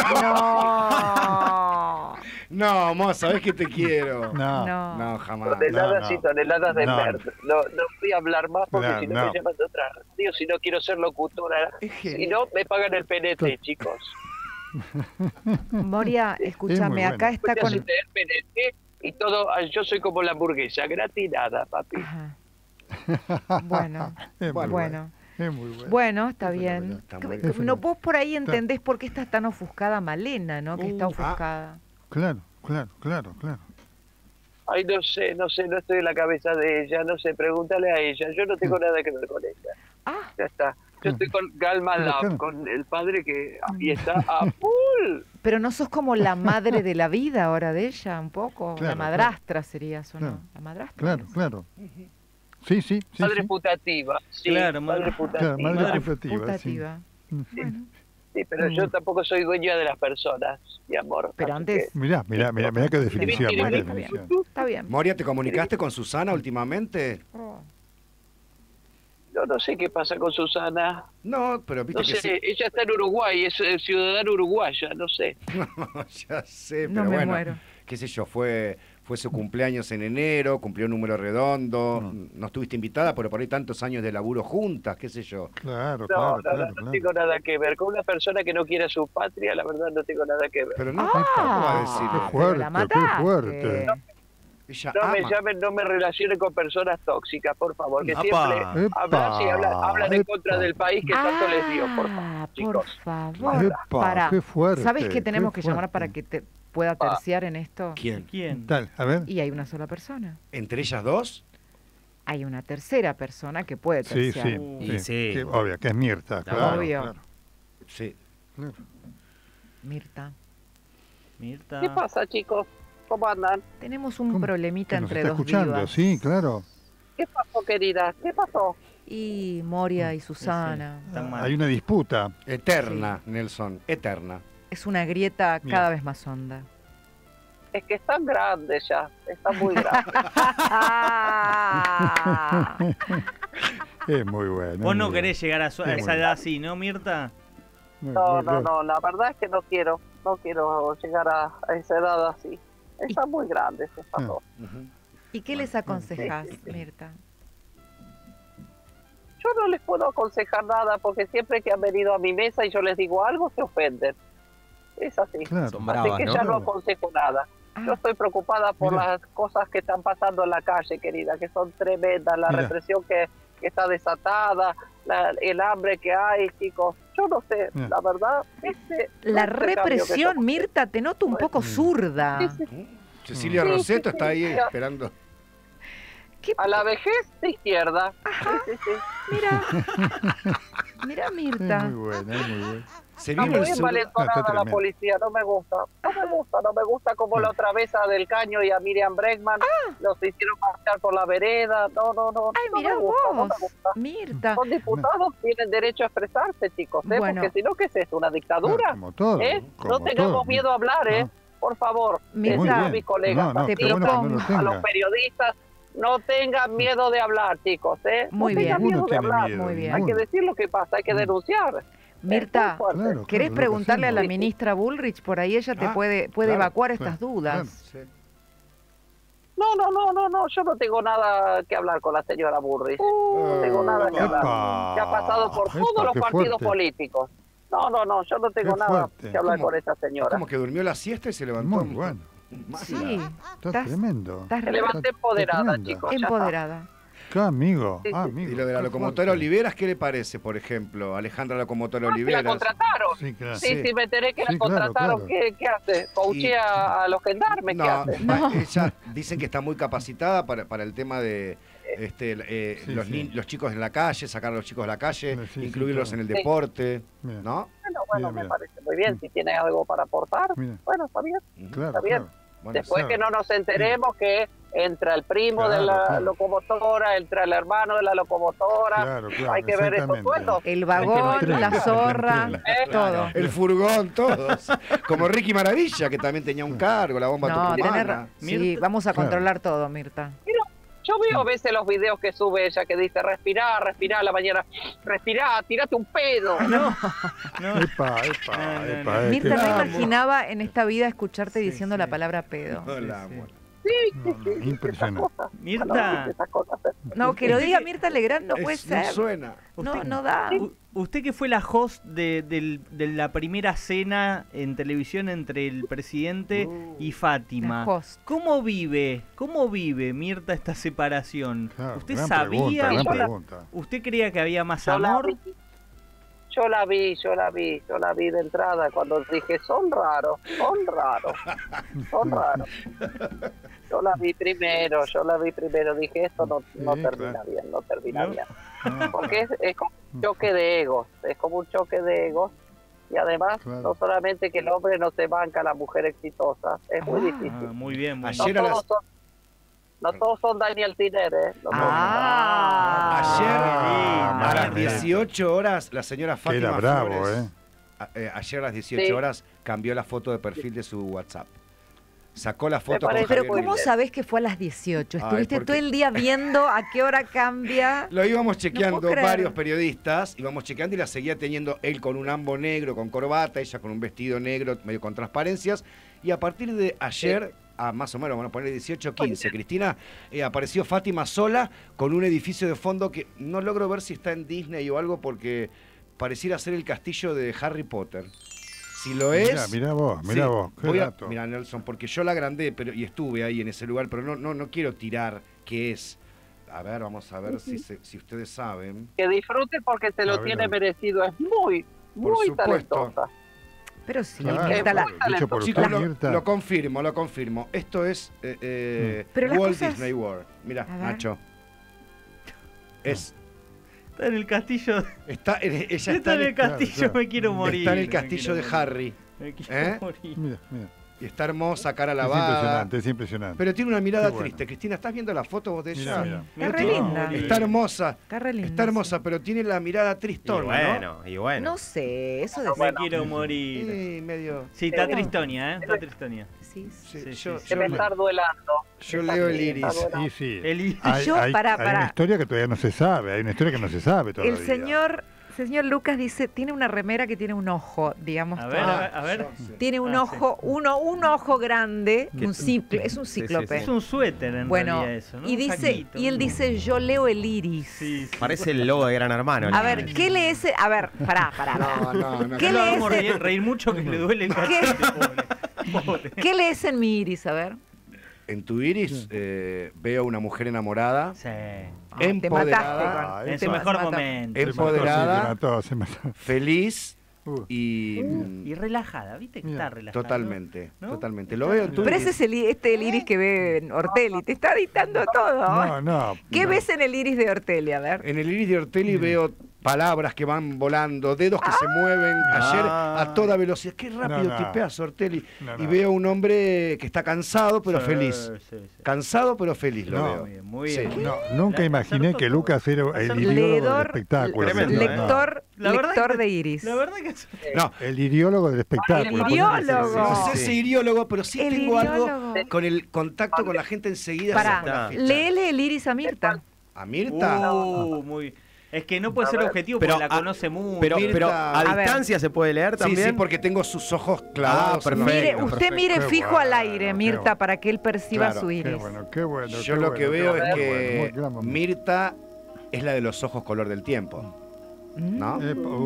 [SPEAKER 1] No.
[SPEAKER 2] No, Mo, sabés que te quiero.
[SPEAKER 4] No.
[SPEAKER 1] No.
[SPEAKER 2] No, jamás.
[SPEAKER 7] Toneladas
[SPEAKER 4] no.
[SPEAKER 7] y toneladas de
[SPEAKER 4] No.
[SPEAKER 7] merda. No voy a hablar más porque
[SPEAKER 4] Claro,
[SPEAKER 7] si no
[SPEAKER 4] no.
[SPEAKER 7] me llaman de otra radio, si no quiero ser locutora.
[SPEAKER 2] Es genial.
[SPEAKER 7] Si no, me pagan el PNT, chicos.
[SPEAKER 1] Moria, escúchame,
[SPEAKER 4] bueno.
[SPEAKER 1] acá está
[SPEAKER 7] Te
[SPEAKER 1] con.
[SPEAKER 7] hacen tener PNT y todo. Yo soy como la hamburguesa, gratis nada, papi.
[SPEAKER 1] Ajá. Bueno,
[SPEAKER 4] Es muy
[SPEAKER 1] bueno.
[SPEAKER 4] Es muy bueno.
[SPEAKER 1] Bueno, está bien.
[SPEAKER 2] Está muy
[SPEAKER 4] bien.
[SPEAKER 1] No, vos por ahí entendés por qué está tan ofuscada Malena, ¿no? Que está
[SPEAKER 2] ah.
[SPEAKER 1] ofuscada.
[SPEAKER 4] Claro.
[SPEAKER 7] Ay, no sé, no estoy en la cabeza de ella, no sé, pregúntale a ella. Yo no tengo nada que ver con ella.
[SPEAKER 1] Ah,
[SPEAKER 7] Ya está. Yo estoy con Galma
[SPEAKER 4] Pero,
[SPEAKER 7] Lab,
[SPEAKER 4] claro.
[SPEAKER 7] con el padre que ahí está a full.
[SPEAKER 1] pero no sos como la madre de la vida ahora de ella, un poco.
[SPEAKER 4] Claro,
[SPEAKER 1] la madrastra serías, ¿o no?
[SPEAKER 4] Claro.
[SPEAKER 1] La madrastra.
[SPEAKER 4] Claro. Sí, sí, sí.
[SPEAKER 7] Madre
[SPEAKER 4] sí.
[SPEAKER 7] putativa. Sí,
[SPEAKER 5] Claro,
[SPEAKER 7] madre putativa.
[SPEAKER 4] Claro, madre
[SPEAKER 5] Madre
[SPEAKER 4] putativa, sí.
[SPEAKER 1] Putativa. Bueno,
[SPEAKER 7] Sí, pero yo tampoco soy dueña de las personas, mi amor.
[SPEAKER 1] pero
[SPEAKER 7] así
[SPEAKER 1] antes...
[SPEAKER 4] Mirá qué definición, mirá qué
[SPEAKER 1] Está bien,
[SPEAKER 4] definición.
[SPEAKER 1] está bien.
[SPEAKER 2] Moria, ¿te comunicaste con Susana últimamente?
[SPEAKER 1] Oh.
[SPEAKER 7] Yo no sé qué pasa con Susana.
[SPEAKER 2] No, pero viste
[SPEAKER 7] No
[SPEAKER 2] que
[SPEAKER 7] sé, ella está en Uruguay, es ciudadana uruguaya, no sé.
[SPEAKER 2] ya sé,
[SPEAKER 1] No
[SPEAKER 2] pero
[SPEAKER 1] me
[SPEAKER 2] bueno,
[SPEAKER 1] muero.
[SPEAKER 2] qué sé yo, fue su cumpleaños en enero, cumplió un número redondo, no estuviste invitada, pero por ahí tantos años de laburo juntas, qué sé yo.
[SPEAKER 4] Claro,
[SPEAKER 7] No,
[SPEAKER 4] claro,
[SPEAKER 7] no tengo nada que ver. Con una persona que no quiere a su patria, la verdad no tengo nada que ver.
[SPEAKER 2] Pero no, ¿cómo va a decir?
[SPEAKER 4] Qué
[SPEAKER 1] pero
[SPEAKER 4] fuerte,
[SPEAKER 1] la
[SPEAKER 4] qué
[SPEAKER 1] mataste.
[SPEAKER 4] fuerte.
[SPEAKER 2] Ella
[SPEAKER 7] No me
[SPEAKER 2] ama.
[SPEAKER 7] llamen, no me relacionen con personas tóxicas, por favor, que
[SPEAKER 3] Apa.
[SPEAKER 7] siempre hablan en contra
[SPEAKER 4] Epa.
[SPEAKER 7] del país que tanto les dio, por favor,
[SPEAKER 1] Por
[SPEAKER 7] chicos.
[SPEAKER 1] favor.
[SPEAKER 4] Epa,
[SPEAKER 1] Pará.
[SPEAKER 4] qué fuerte,
[SPEAKER 1] ¿Sabes qué
[SPEAKER 4] qué
[SPEAKER 1] tenemos que llamar
[SPEAKER 4] fuerte.
[SPEAKER 1] para que te pueda terciar en esto?
[SPEAKER 2] ¿Quién?
[SPEAKER 5] ¿Quién?
[SPEAKER 4] Tal, a ver.
[SPEAKER 1] Y hay una sola persona.
[SPEAKER 2] ¿Entre ellas dos?
[SPEAKER 1] Hay una tercera persona que puede
[SPEAKER 4] Sí,
[SPEAKER 1] terciar.
[SPEAKER 4] sí,
[SPEAKER 3] Y sí.
[SPEAKER 4] sí, obvio, que es Mirta, claro.
[SPEAKER 1] Obvio.
[SPEAKER 4] claro,
[SPEAKER 2] Sí.
[SPEAKER 4] claro.
[SPEAKER 1] Mirta,
[SPEAKER 5] Mirta.
[SPEAKER 7] ¿Qué pasa, chicos? ¿Cómo andan?
[SPEAKER 1] tenemos un
[SPEAKER 4] ¿Cómo?
[SPEAKER 1] problemita
[SPEAKER 4] Que nos
[SPEAKER 1] entre
[SPEAKER 4] está
[SPEAKER 1] dos
[SPEAKER 4] escuchando,
[SPEAKER 1] divas.
[SPEAKER 4] sí, claro.
[SPEAKER 7] ¿Qué pasó, querida? ¿Qué pasó?
[SPEAKER 1] Y Moria y Susana.
[SPEAKER 5] Están mal.
[SPEAKER 4] Hay una disputa.
[SPEAKER 2] Eterna, Nelson, eterna.
[SPEAKER 1] Es una grieta
[SPEAKER 4] Mira.
[SPEAKER 1] cada vez más honda.
[SPEAKER 7] Es que están grandes ya, están muy grandes.
[SPEAKER 4] Es muy bueno.
[SPEAKER 5] Vos no
[SPEAKER 4] muy
[SPEAKER 5] querés llegar a
[SPEAKER 4] Sí,
[SPEAKER 5] esa
[SPEAKER 4] bueno.
[SPEAKER 5] edad así, ¿no, Mirta?
[SPEAKER 7] No, la verdad es que no quiero llegar a esa edad así. Están muy grandes estas dos.
[SPEAKER 2] Ujú.
[SPEAKER 1] ¿Y qué les aconsejás, Mirta?
[SPEAKER 7] Yo no les puedo aconsejar nada porque siempre que han venido a mi mesa y yo les digo algo, se ofenden. Es así.
[SPEAKER 4] Claro.
[SPEAKER 3] Son
[SPEAKER 7] Así
[SPEAKER 3] bravas,
[SPEAKER 7] que
[SPEAKER 3] ¿no?
[SPEAKER 7] ya no aconsejo nada. Yo estoy preocupada por
[SPEAKER 4] Mira.
[SPEAKER 7] las cosas que están pasando en la calle, querida, que son tremendas, la
[SPEAKER 4] Mira.
[SPEAKER 7] represión que está desatada, el hambre que hay, chicos. Yo no sé,
[SPEAKER 4] Mira.
[SPEAKER 7] la verdad.
[SPEAKER 1] La
[SPEAKER 7] este cambio que
[SPEAKER 1] represión,
[SPEAKER 7] yo-
[SPEAKER 1] Mirta, te noto un poco zurda.
[SPEAKER 7] Sí, sí.
[SPEAKER 2] Cecilia
[SPEAKER 7] Sí,
[SPEAKER 2] Roseto
[SPEAKER 7] sí,
[SPEAKER 2] está ahí
[SPEAKER 7] sí.
[SPEAKER 2] esperando.
[SPEAKER 1] ¿Qué?
[SPEAKER 7] A la vejez de izquierda. Sí, sí, sí.
[SPEAKER 1] Mira, mira,
[SPEAKER 4] Es
[SPEAKER 1] Mirta.
[SPEAKER 4] muy buena, es muy buena.
[SPEAKER 2] Se
[SPEAKER 7] Está
[SPEAKER 2] vino
[SPEAKER 7] muy
[SPEAKER 2] el sur.
[SPEAKER 7] envalentonada
[SPEAKER 4] está
[SPEAKER 7] la
[SPEAKER 4] tremendo.
[SPEAKER 7] policía, no me gusta. No me gusta como la otra vez a Del Caño y a Miriam Bregman los hicieron marchar por la vereda. No,
[SPEAKER 1] Ay,
[SPEAKER 7] no
[SPEAKER 1] mira
[SPEAKER 7] me gusta, no
[SPEAKER 1] vos,
[SPEAKER 7] me gusta.
[SPEAKER 1] Mirta.
[SPEAKER 7] Son diputados, tienen derecho a expresarse, chicos, ¿eh?
[SPEAKER 1] Bueno.
[SPEAKER 7] Porque si no, ¿qué es esto? ¿Una dictadura?
[SPEAKER 4] Como todo.
[SPEAKER 7] ¿Eh?
[SPEAKER 4] como
[SPEAKER 7] No tengamos
[SPEAKER 4] todo.
[SPEAKER 7] miedo a hablar, ¿eh?
[SPEAKER 4] No.
[SPEAKER 7] Por favor,
[SPEAKER 1] Mirta.
[SPEAKER 4] Muy
[SPEAKER 7] a
[SPEAKER 4] bien.
[SPEAKER 7] mis colegas,
[SPEAKER 4] No,
[SPEAKER 1] Te
[SPEAKER 4] qué bueno que no lo
[SPEAKER 1] propongo
[SPEAKER 7] a los
[SPEAKER 4] tenga.
[SPEAKER 7] periodistas, no tengan miedo de hablar, chicos, ¿eh?
[SPEAKER 1] Muy
[SPEAKER 7] no tengan
[SPEAKER 1] bien.
[SPEAKER 7] miedo
[SPEAKER 4] Ninguno
[SPEAKER 7] de
[SPEAKER 4] tiene
[SPEAKER 7] hablar.
[SPEAKER 4] miedo.
[SPEAKER 1] Muy bien.
[SPEAKER 7] Hay que decir lo que pasa, hay que denunciar.
[SPEAKER 1] Mirta,
[SPEAKER 7] Es muy fuerte.
[SPEAKER 4] Claro,
[SPEAKER 1] ¿querés
[SPEAKER 4] claro,
[SPEAKER 1] preguntarle a la
[SPEAKER 4] lo que hacemos.
[SPEAKER 1] ministra Bullrich? Por ahí ella te
[SPEAKER 2] Ah,
[SPEAKER 1] puede
[SPEAKER 2] claro,
[SPEAKER 1] evacuar
[SPEAKER 4] claro,
[SPEAKER 1] estas dudas.
[SPEAKER 2] Sí.
[SPEAKER 7] No, yo no tengo nada que hablar con la señora Burris. No tengo nada que hablar.
[SPEAKER 4] Epa,
[SPEAKER 7] Que ha pasado por
[SPEAKER 4] epa,
[SPEAKER 7] todos los
[SPEAKER 4] qué
[SPEAKER 7] partidos
[SPEAKER 4] fuerte.
[SPEAKER 7] políticos. No, yo no tengo
[SPEAKER 4] Qué
[SPEAKER 7] nada
[SPEAKER 4] fuerte.
[SPEAKER 7] que hablar
[SPEAKER 2] ¿Cómo?
[SPEAKER 7] con esa señora.
[SPEAKER 2] Como que durmió la siesta y se levantó.
[SPEAKER 4] Muy bueno.
[SPEAKER 2] Más
[SPEAKER 1] Sí,
[SPEAKER 2] nada.
[SPEAKER 4] Está
[SPEAKER 1] estás,
[SPEAKER 4] tremendo.
[SPEAKER 1] estás
[SPEAKER 7] Me levanté empoderada,
[SPEAKER 4] tremenda.
[SPEAKER 7] chicos. ya está.
[SPEAKER 1] empoderada.
[SPEAKER 4] ¿Qué amigo?
[SPEAKER 7] Sí, sí.
[SPEAKER 4] Amigo.
[SPEAKER 2] Y lo de la
[SPEAKER 4] qué
[SPEAKER 2] locomotora
[SPEAKER 4] fuerte.
[SPEAKER 2] Oliveras, ¿qué le parece, por ejemplo? Alejandra Locomotora
[SPEAKER 7] Que la
[SPEAKER 2] Oliveras.
[SPEAKER 7] contrataron.
[SPEAKER 4] Sí, claro.
[SPEAKER 7] Sí,
[SPEAKER 2] Sí.
[SPEAKER 7] me enteré que
[SPEAKER 4] Sí,
[SPEAKER 7] la
[SPEAKER 4] claro,
[SPEAKER 7] contrataron.
[SPEAKER 4] claro.
[SPEAKER 7] ¿Qué hace? ¿Coachea a los gendarmes? ¿Qué
[SPEAKER 2] No,
[SPEAKER 7] hace?
[SPEAKER 2] ella dicen que está muy capacitada para el tema de
[SPEAKER 4] Sí,
[SPEAKER 2] los,
[SPEAKER 4] sí.
[SPEAKER 2] los chicos en la calle, sacar a los chicos de la calle,
[SPEAKER 4] Sí, sí,
[SPEAKER 2] incluirlos
[SPEAKER 4] claro.
[SPEAKER 2] en el deporte,
[SPEAKER 4] Mira.
[SPEAKER 2] ¿no?
[SPEAKER 7] Bueno,
[SPEAKER 4] Mira.
[SPEAKER 7] me parece muy bien. Si tiene algo para aportar,
[SPEAKER 4] Mira.
[SPEAKER 7] bueno, está bien.
[SPEAKER 4] Claro,
[SPEAKER 7] Está bien.
[SPEAKER 4] claro.
[SPEAKER 2] Bueno,
[SPEAKER 7] Después
[SPEAKER 4] sabe.
[SPEAKER 7] que no nos enteremos que entra el primo de
[SPEAKER 4] Claro,
[SPEAKER 7] la
[SPEAKER 4] claro.
[SPEAKER 7] locomotora, entra el hermano de la locomotora.
[SPEAKER 4] Claro, claro,
[SPEAKER 7] Hay que ver esos
[SPEAKER 4] exactamente.
[SPEAKER 7] sueldos.
[SPEAKER 1] El vagón,
[SPEAKER 4] Tranquila,
[SPEAKER 1] la zorra,
[SPEAKER 4] tranquila.
[SPEAKER 1] todo.
[SPEAKER 2] el furgón, todos. Como Ricky Maravilla, que también tenía un cargo, la bomba
[SPEAKER 1] No, tenés
[SPEAKER 2] tucumana.
[SPEAKER 1] Sí,
[SPEAKER 5] Mirta.
[SPEAKER 1] vamos a
[SPEAKER 4] Claro.
[SPEAKER 1] controlar todo, Mirta.
[SPEAKER 7] Yo veo a veces los videos que sube ella que dice respirá a la mañana, respirá, tirate un pedo.
[SPEAKER 5] No.
[SPEAKER 4] Epa,
[SPEAKER 5] No,
[SPEAKER 1] Mirta, no
[SPEAKER 4] vamos.
[SPEAKER 1] imaginaba en esta vida escucharte diciendo
[SPEAKER 5] sí.
[SPEAKER 1] la palabra pedo.
[SPEAKER 2] Hola, amor.
[SPEAKER 4] Impresionante.
[SPEAKER 5] Mirta,
[SPEAKER 7] Esas cosas.
[SPEAKER 1] No, que lo diga Mirta Legrand no puede
[SPEAKER 2] No
[SPEAKER 1] ser.
[SPEAKER 2] suena.
[SPEAKER 1] No da.
[SPEAKER 5] usted que fue la host de la primera cena en televisión entre el presidente y Fátima.
[SPEAKER 1] La host.
[SPEAKER 5] ¿Cómo vive Mirta esta separación?
[SPEAKER 4] Claro,
[SPEAKER 5] ¿Usted
[SPEAKER 4] gran
[SPEAKER 5] sabía?
[SPEAKER 4] pregunta, gran
[SPEAKER 7] Yo la-
[SPEAKER 4] pregunta.
[SPEAKER 5] ¿Usted creía que había más
[SPEAKER 7] Yo la
[SPEAKER 5] amor?
[SPEAKER 7] vi. Yo la vi de entrada cuando dije, son raros. Yo la vi primero, dije, esto no
[SPEAKER 4] Sí,
[SPEAKER 7] termina
[SPEAKER 4] claro.
[SPEAKER 7] bien, no termina
[SPEAKER 5] No.
[SPEAKER 7] bien.
[SPEAKER 4] No,
[SPEAKER 7] Porque es como un choque de egos, y además,
[SPEAKER 4] Claro.
[SPEAKER 7] no solamente que el hombre no se banca a la mujer exitosa, es muy difícil.
[SPEAKER 5] Muy bien, muy
[SPEAKER 2] Ayer
[SPEAKER 5] bien.
[SPEAKER 2] a
[SPEAKER 7] No
[SPEAKER 2] las-
[SPEAKER 7] todos son- No todos son Daniel Tiner, ¿eh? No todos.
[SPEAKER 2] Ayer, a las
[SPEAKER 4] madre.
[SPEAKER 2] 18 horas, la señora
[SPEAKER 4] Que
[SPEAKER 2] Fátima
[SPEAKER 4] era bravo,
[SPEAKER 2] Flores, ayer a las 18
[SPEAKER 7] Sí.
[SPEAKER 2] horas, cambió la foto de perfil de su WhatsApp. Sacó la foto con
[SPEAKER 7] parece
[SPEAKER 1] Pero
[SPEAKER 2] Javier
[SPEAKER 7] muy
[SPEAKER 1] ¿cómo
[SPEAKER 2] Milei.
[SPEAKER 1] sabés que fue a las 18?
[SPEAKER 2] Ay,
[SPEAKER 1] Estuviste
[SPEAKER 2] porque-
[SPEAKER 1] todo el día viendo a qué hora cambia.
[SPEAKER 2] Lo íbamos chequeando
[SPEAKER 1] puedo creer.
[SPEAKER 2] varios periodistas, íbamos chequeando y la seguía teniendo él con un ambo negro, con corbata, ella con un vestido negro, medio con transparencias. Y a partir de ayer, a más o menos, vamos a poner 18:15, Cristina, apareció Fátima sola con un edificio de fondo que no logro ver si está en Disney o algo porque pareciera ser el castillo de Harry Potter. Si lo es...
[SPEAKER 4] Mirá vos,
[SPEAKER 2] sí,
[SPEAKER 4] qué
[SPEAKER 2] voy a-
[SPEAKER 4] dato.
[SPEAKER 2] Mira, Nelson, porque yo la agrandé y estuve ahí en ese lugar, pero no quiero tirar qué es. A ver, vamos a ver si ustedes saben.
[SPEAKER 7] Que disfrute porque se
[SPEAKER 4] A
[SPEAKER 7] lo
[SPEAKER 4] ver,
[SPEAKER 7] tiene
[SPEAKER 4] a ver.
[SPEAKER 7] merecido. Es muy
[SPEAKER 2] supuesto.
[SPEAKER 7] talentosa.
[SPEAKER 1] Pero sí,
[SPEAKER 4] Claro,
[SPEAKER 1] Mirta,
[SPEAKER 4] dicho por
[SPEAKER 2] Chicos,
[SPEAKER 4] usted, Mirta.
[SPEAKER 2] lo confirmo. Esto es
[SPEAKER 1] Pero las
[SPEAKER 2] Walt
[SPEAKER 1] cosas-
[SPEAKER 2] Disney World. Mira,
[SPEAKER 1] A ver.
[SPEAKER 2] Nacho. Es,
[SPEAKER 5] Está en el castillo.
[SPEAKER 2] ella
[SPEAKER 5] Está en el castillo,
[SPEAKER 4] claro.
[SPEAKER 5] me quiero morir.
[SPEAKER 2] está en el
[SPEAKER 5] me
[SPEAKER 2] castillo de
[SPEAKER 5] quiero morir,
[SPEAKER 2] Harry.
[SPEAKER 5] Me quiero
[SPEAKER 2] ¿Eh?
[SPEAKER 5] morir.
[SPEAKER 4] Mira.
[SPEAKER 2] Y está hermosa, cara
[SPEAKER 4] Es
[SPEAKER 2] lavada.
[SPEAKER 4] impresionante, es impresionante.
[SPEAKER 2] Pero tiene una mirada
[SPEAKER 4] Qué bueno.
[SPEAKER 2] triste. Cristina, ¿estás viendo la foto vos de ella?
[SPEAKER 4] Mira.
[SPEAKER 1] Es re linda.
[SPEAKER 2] Está hermosa.
[SPEAKER 1] Está re linda,
[SPEAKER 2] Está hermosa, pero tiene la mirada tristona, ¿no?
[SPEAKER 3] Y bueno.
[SPEAKER 1] No sé, eso de
[SPEAKER 5] Me quiero morir.
[SPEAKER 2] Sí, medio.
[SPEAKER 5] Sí, está tristonia, ¿eh? Está tristonia.
[SPEAKER 1] sí.
[SPEAKER 2] Sí,
[SPEAKER 5] Sí,
[SPEAKER 2] yo,
[SPEAKER 5] sí, sí.
[SPEAKER 2] yo
[SPEAKER 7] Debe
[SPEAKER 2] me-
[SPEAKER 7] estar duelando.
[SPEAKER 2] yo leo el iris.
[SPEAKER 4] Sí, sí.
[SPEAKER 5] El-
[SPEAKER 4] Hay,
[SPEAKER 1] yo,
[SPEAKER 4] hay-
[SPEAKER 1] pará,
[SPEAKER 4] hay
[SPEAKER 1] pará.
[SPEAKER 4] una historia que todavía no se sabe, hay una historia que no se sabe todavía.
[SPEAKER 1] El señor Lucas dice, tiene una remera que tiene un ojo, digamos.
[SPEAKER 5] A ver,
[SPEAKER 1] todo.
[SPEAKER 5] a ver.
[SPEAKER 1] Tiene un
[SPEAKER 5] Ah,
[SPEAKER 1] ojo, un ojo grande, un ciclo, es un cíclope.
[SPEAKER 5] Es un suéter en
[SPEAKER 1] Bueno,
[SPEAKER 5] realidad eso, ¿no?
[SPEAKER 1] y
[SPEAKER 5] Un
[SPEAKER 1] dice,
[SPEAKER 5] saquito.
[SPEAKER 1] y él dice, yo leo el iris.
[SPEAKER 5] Sí, sí.
[SPEAKER 3] Parece el logo de Gran Hermano.
[SPEAKER 1] A ver, ¿qué lees? A ver, pará.
[SPEAKER 2] No.
[SPEAKER 1] ¿Qué
[SPEAKER 5] Lo
[SPEAKER 1] lees?
[SPEAKER 5] hagamos reír mucho que le duele el cachete, pobre. Pobre.
[SPEAKER 1] ¿Qué lees en mi iris? A ver.
[SPEAKER 2] En tu iris veo una mujer enamorada,
[SPEAKER 5] Sí.
[SPEAKER 1] Te
[SPEAKER 2] empoderada,
[SPEAKER 1] mataste
[SPEAKER 5] En
[SPEAKER 1] te
[SPEAKER 5] su mejor
[SPEAKER 1] mataste.
[SPEAKER 5] momento.
[SPEAKER 2] empoderada,
[SPEAKER 4] Se mató.
[SPEAKER 2] feliz
[SPEAKER 5] Y
[SPEAKER 2] y
[SPEAKER 5] relajada, ¿viste que
[SPEAKER 4] Mira,
[SPEAKER 5] está relajada?
[SPEAKER 2] totalmente,
[SPEAKER 5] ¿No?
[SPEAKER 2] totalmente. Lo veo en tu
[SPEAKER 1] Pero
[SPEAKER 2] iris.
[SPEAKER 1] ese es el iris que ve en Ortelli. Te está dictando todo.
[SPEAKER 4] No.
[SPEAKER 1] ¿Qué ves en el iris de Ortelli? A ver.
[SPEAKER 2] En el iris de Ortelli veo palabras que van volando, dedos que se mueven ayer a toda velocidad. Qué rápido
[SPEAKER 4] No.
[SPEAKER 2] tipeas, Ortelli.
[SPEAKER 4] No.
[SPEAKER 2] Y veo un hombre que está cansado pero
[SPEAKER 5] Sí,
[SPEAKER 2] feliz.
[SPEAKER 5] sí.
[SPEAKER 2] Cansado pero feliz lo
[SPEAKER 4] No.
[SPEAKER 2] veo.
[SPEAKER 5] Muy bien, muy
[SPEAKER 2] Sí.
[SPEAKER 5] bien.
[SPEAKER 4] No, nunca imaginé que Lucas era el iriólogo del
[SPEAKER 1] Leedor,
[SPEAKER 4] espectáculo.
[SPEAKER 3] Tremendo,
[SPEAKER 1] lector,
[SPEAKER 5] La verdad
[SPEAKER 1] lector
[SPEAKER 5] que-
[SPEAKER 1] de iris.
[SPEAKER 5] La verdad que
[SPEAKER 2] No,
[SPEAKER 4] El iriólogo del espectáculo.
[SPEAKER 1] El iriólogo.
[SPEAKER 2] no sé
[SPEAKER 3] Sí.
[SPEAKER 2] si iriólogo, pero sí
[SPEAKER 1] El
[SPEAKER 2] tengo
[SPEAKER 1] iriólogo.
[SPEAKER 2] algo con el contacto con la gente enseguida.
[SPEAKER 1] Pará,
[SPEAKER 2] saco la ficha.
[SPEAKER 1] léele el iris a Mirta.
[SPEAKER 2] A Mirta.
[SPEAKER 5] muy. Es que no puede ser objetivo
[SPEAKER 3] Pero,
[SPEAKER 5] porque la
[SPEAKER 3] ah,
[SPEAKER 5] conoce mucho.
[SPEAKER 3] Pero
[SPEAKER 2] Mirta.
[SPEAKER 3] a
[SPEAKER 1] A ver.
[SPEAKER 3] distancia se puede leer
[SPEAKER 2] Sí,
[SPEAKER 3] también.
[SPEAKER 2] sí, porque tengo sus ojos clavados. en los
[SPEAKER 3] perfecto.
[SPEAKER 1] Mire, usted
[SPEAKER 2] míos.
[SPEAKER 1] mire
[SPEAKER 4] Qué
[SPEAKER 1] fijo
[SPEAKER 4] bueno,
[SPEAKER 1] al aire,
[SPEAKER 4] qué
[SPEAKER 1] Mirta,
[SPEAKER 4] bueno.
[SPEAKER 1] para que él perciba
[SPEAKER 2] Claro,
[SPEAKER 1] su
[SPEAKER 4] Qué
[SPEAKER 1] iris.
[SPEAKER 4] bueno, qué bueno.
[SPEAKER 2] Yo
[SPEAKER 4] qué
[SPEAKER 2] lo
[SPEAKER 4] bueno,
[SPEAKER 2] que
[SPEAKER 4] qué
[SPEAKER 2] veo
[SPEAKER 4] bueno,
[SPEAKER 2] es
[SPEAKER 4] qué bueno,
[SPEAKER 2] que
[SPEAKER 4] muy gran momento.
[SPEAKER 2] Mirta es la de los ojos color del tiempo, ¿no?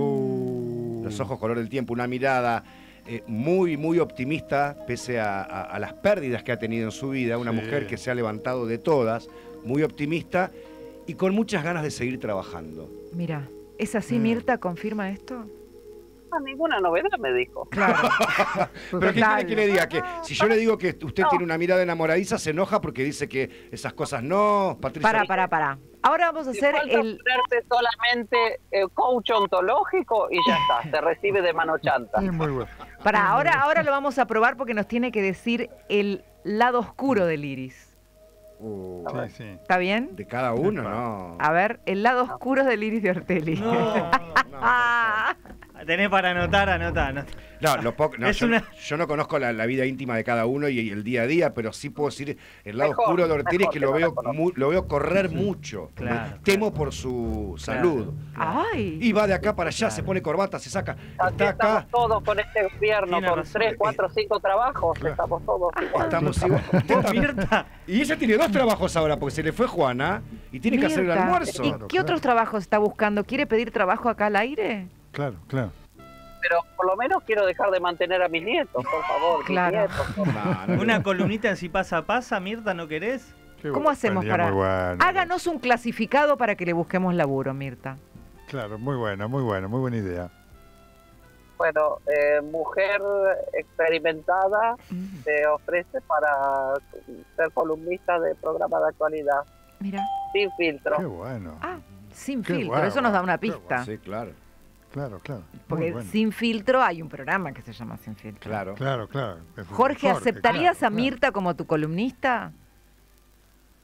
[SPEAKER 2] Los ojos color del tiempo, una mirada muy optimista pese a las pérdidas que ha tenido en su vida, una
[SPEAKER 4] Sí.
[SPEAKER 2] mujer que se ha levantado de todas, muy optimista y con muchas ganas de seguir trabajando.
[SPEAKER 1] Mira, ¿es así, Mirta? ¿Confirma esto?
[SPEAKER 7] Ninguna novedad, me dijo.
[SPEAKER 1] Claro.
[SPEAKER 2] Pero ¿qué
[SPEAKER 1] Total.
[SPEAKER 2] quiere que le diga? Que si yo le digo que usted tiene una mirada enamoradiza, se enoja porque dice que esas cosas no, Patricia.
[SPEAKER 1] Para. Ahora vamos a
[SPEAKER 7] Te
[SPEAKER 1] hacer
[SPEAKER 7] falta
[SPEAKER 1] el...
[SPEAKER 7] ponerte solamente coach ontológico y ya está, te recibe de mano chanta.
[SPEAKER 4] Sí, muy bueno.
[SPEAKER 1] Ahora lo vamos a probar porque nos tiene que decir el lado oscuro del iris.
[SPEAKER 4] Sí, sí.
[SPEAKER 1] ¿Está bien?
[SPEAKER 2] De cada uno, ¿no?
[SPEAKER 1] A ver, el lado oscuro del iris de Ortelli.
[SPEAKER 5] No.
[SPEAKER 1] Ah,
[SPEAKER 5] Tenés para anotar.
[SPEAKER 2] No, no,
[SPEAKER 5] Es
[SPEAKER 2] yo,
[SPEAKER 5] una-
[SPEAKER 2] yo no conozco la vida íntima de cada uno y el día a día, pero sí puedo decir el lado
[SPEAKER 7] Mejor,
[SPEAKER 2] oscuro de Ortelli es
[SPEAKER 7] mejor
[SPEAKER 2] que
[SPEAKER 7] que
[SPEAKER 2] lo
[SPEAKER 7] no
[SPEAKER 2] veo
[SPEAKER 7] lo conozco.
[SPEAKER 2] lo veo correr mucho.
[SPEAKER 5] Claro,
[SPEAKER 2] Temo por su salud.
[SPEAKER 1] ay.
[SPEAKER 2] Y va de acá para allá, se pone corbata, se saca.
[SPEAKER 7] Así
[SPEAKER 2] Está acá.
[SPEAKER 7] estamos todos con este gobierno,
[SPEAKER 5] Tiene
[SPEAKER 7] con
[SPEAKER 5] razón.
[SPEAKER 7] 3, 4, 5 trabajos, estamos todos igual.
[SPEAKER 2] Estamos igual. Usted está-
[SPEAKER 5] Mirta.
[SPEAKER 2] Y ella tiene 2 trabajos ahora porque se le fue Juana y tiene que hacer el
[SPEAKER 1] Mirta,
[SPEAKER 2] almuerzo.
[SPEAKER 1] ¿Y
[SPEAKER 4] Claro,
[SPEAKER 1] qué otros trabajos está buscando? ¿Quiere pedir trabajo acá al aire?
[SPEAKER 4] Claro.
[SPEAKER 7] Pero por lo menos quiero dejar de mantener a mis nietos, por favor.
[SPEAKER 1] Claro.
[SPEAKER 7] Mis nietos.
[SPEAKER 2] No,
[SPEAKER 5] Una columnita en Si Pasa Pasa, Mirta, ¿no querés?
[SPEAKER 4] Qué
[SPEAKER 1] ¿Cómo
[SPEAKER 4] bueno.
[SPEAKER 1] hacemos
[SPEAKER 4] Estaría
[SPEAKER 1] para...?
[SPEAKER 4] muy bueno.
[SPEAKER 1] Háganos un clasificado para que le busquemos laburo, Mirta.
[SPEAKER 4] Claro, muy buena idea.
[SPEAKER 7] Bueno, mujer experimentada se ofrece para ser columnista de programa de actualidad,
[SPEAKER 1] Mira.
[SPEAKER 7] sin filtro.
[SPEAKER 4] Qué bueno.
[SPEAKER 1] Ah, sin
[SPEAKER 4] Qué
[SPEAKER 1] filtro.
[SPEAKER 4] guau,
[SPEAKER 1] Eso nos da una
[SPEAKER 4] qué
[SPEAKER 1] pista.
[SPEAKER 2] Sí, claro.
[SPEAKER 4] Claro.
[SPEAKER 1] Porque
[SPEAKER 4] Muy bueno.
[SPEAKER 1] sin filtro hay un programa que se llama Sin Filtro.
[SPEAKER 2] Claro.
[SPEAKER 4] Claro.
[SPEAKER 1] Jorge, ¿aceptarías
[SPEAKER 4] claro,
[SPEAKER 1] a Mirta como tu columnista?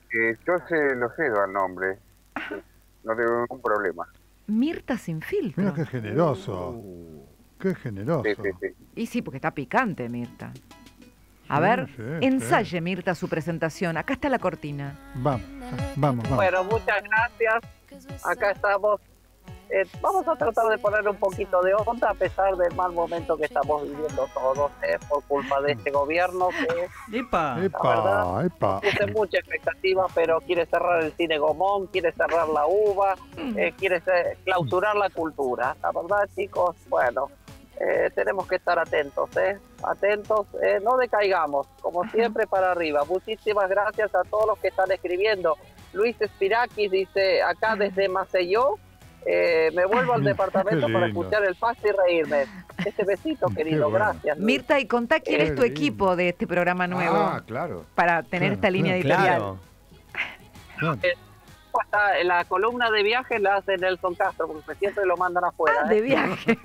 [SPEAKER 6] Yo lo cedo al nombre. No tengo ningún problema.
[SPEAKER 1] Mirta sin filtro.
[SPEAKER 4] Mira qué generoso. Qué generoso.
[SPEAKER 6] Sí.
[SPEAKER 1] Y sí, porque está picante, Mirta. A ver, ensaye, Mirta, su presentación. Acá está la cortina.
[SPEAKER 4] Vamos.
[SPEAKER 7] Bueno, muchas gracias. Acá estamos. Vamos a tratar de poner un poquito de onda a pesar del mal momento que estamos viviendo todos, por culpa de este gobierno que,
[SPEAKER 5] ¡Epa!
[SPEAKER 7] tiene mucha expectativa, pero quiere cerrar el cine Gomón, quiere cerrar la UBA, quiere clausurar la cultura. La verdad, chicos, bueno, tenemos que estar atentos, no decaigamos, como siempre para arriba. Muchísimas gracias a todos los que están escribiendo. Luis Spirakis dice, acá desde Maceió, me vuelvo al departamento para escuchar el pasto y reírme. Ese besito, querido, gracias. Luis.
[SPEAKER 1] Mirta, y contá quién es tu equipo de este programa nuevo.
[SPEAKER 2] Ah, claro.
[SPEAKER 1] Para tener esta línea editorial.
[SPEAKER 4] Claro.
[SPEAKER 7] La columna de viajes la hace Nelson Castro, porque siempre lo mandan afuera.
[SPEAKER 1] De viaje.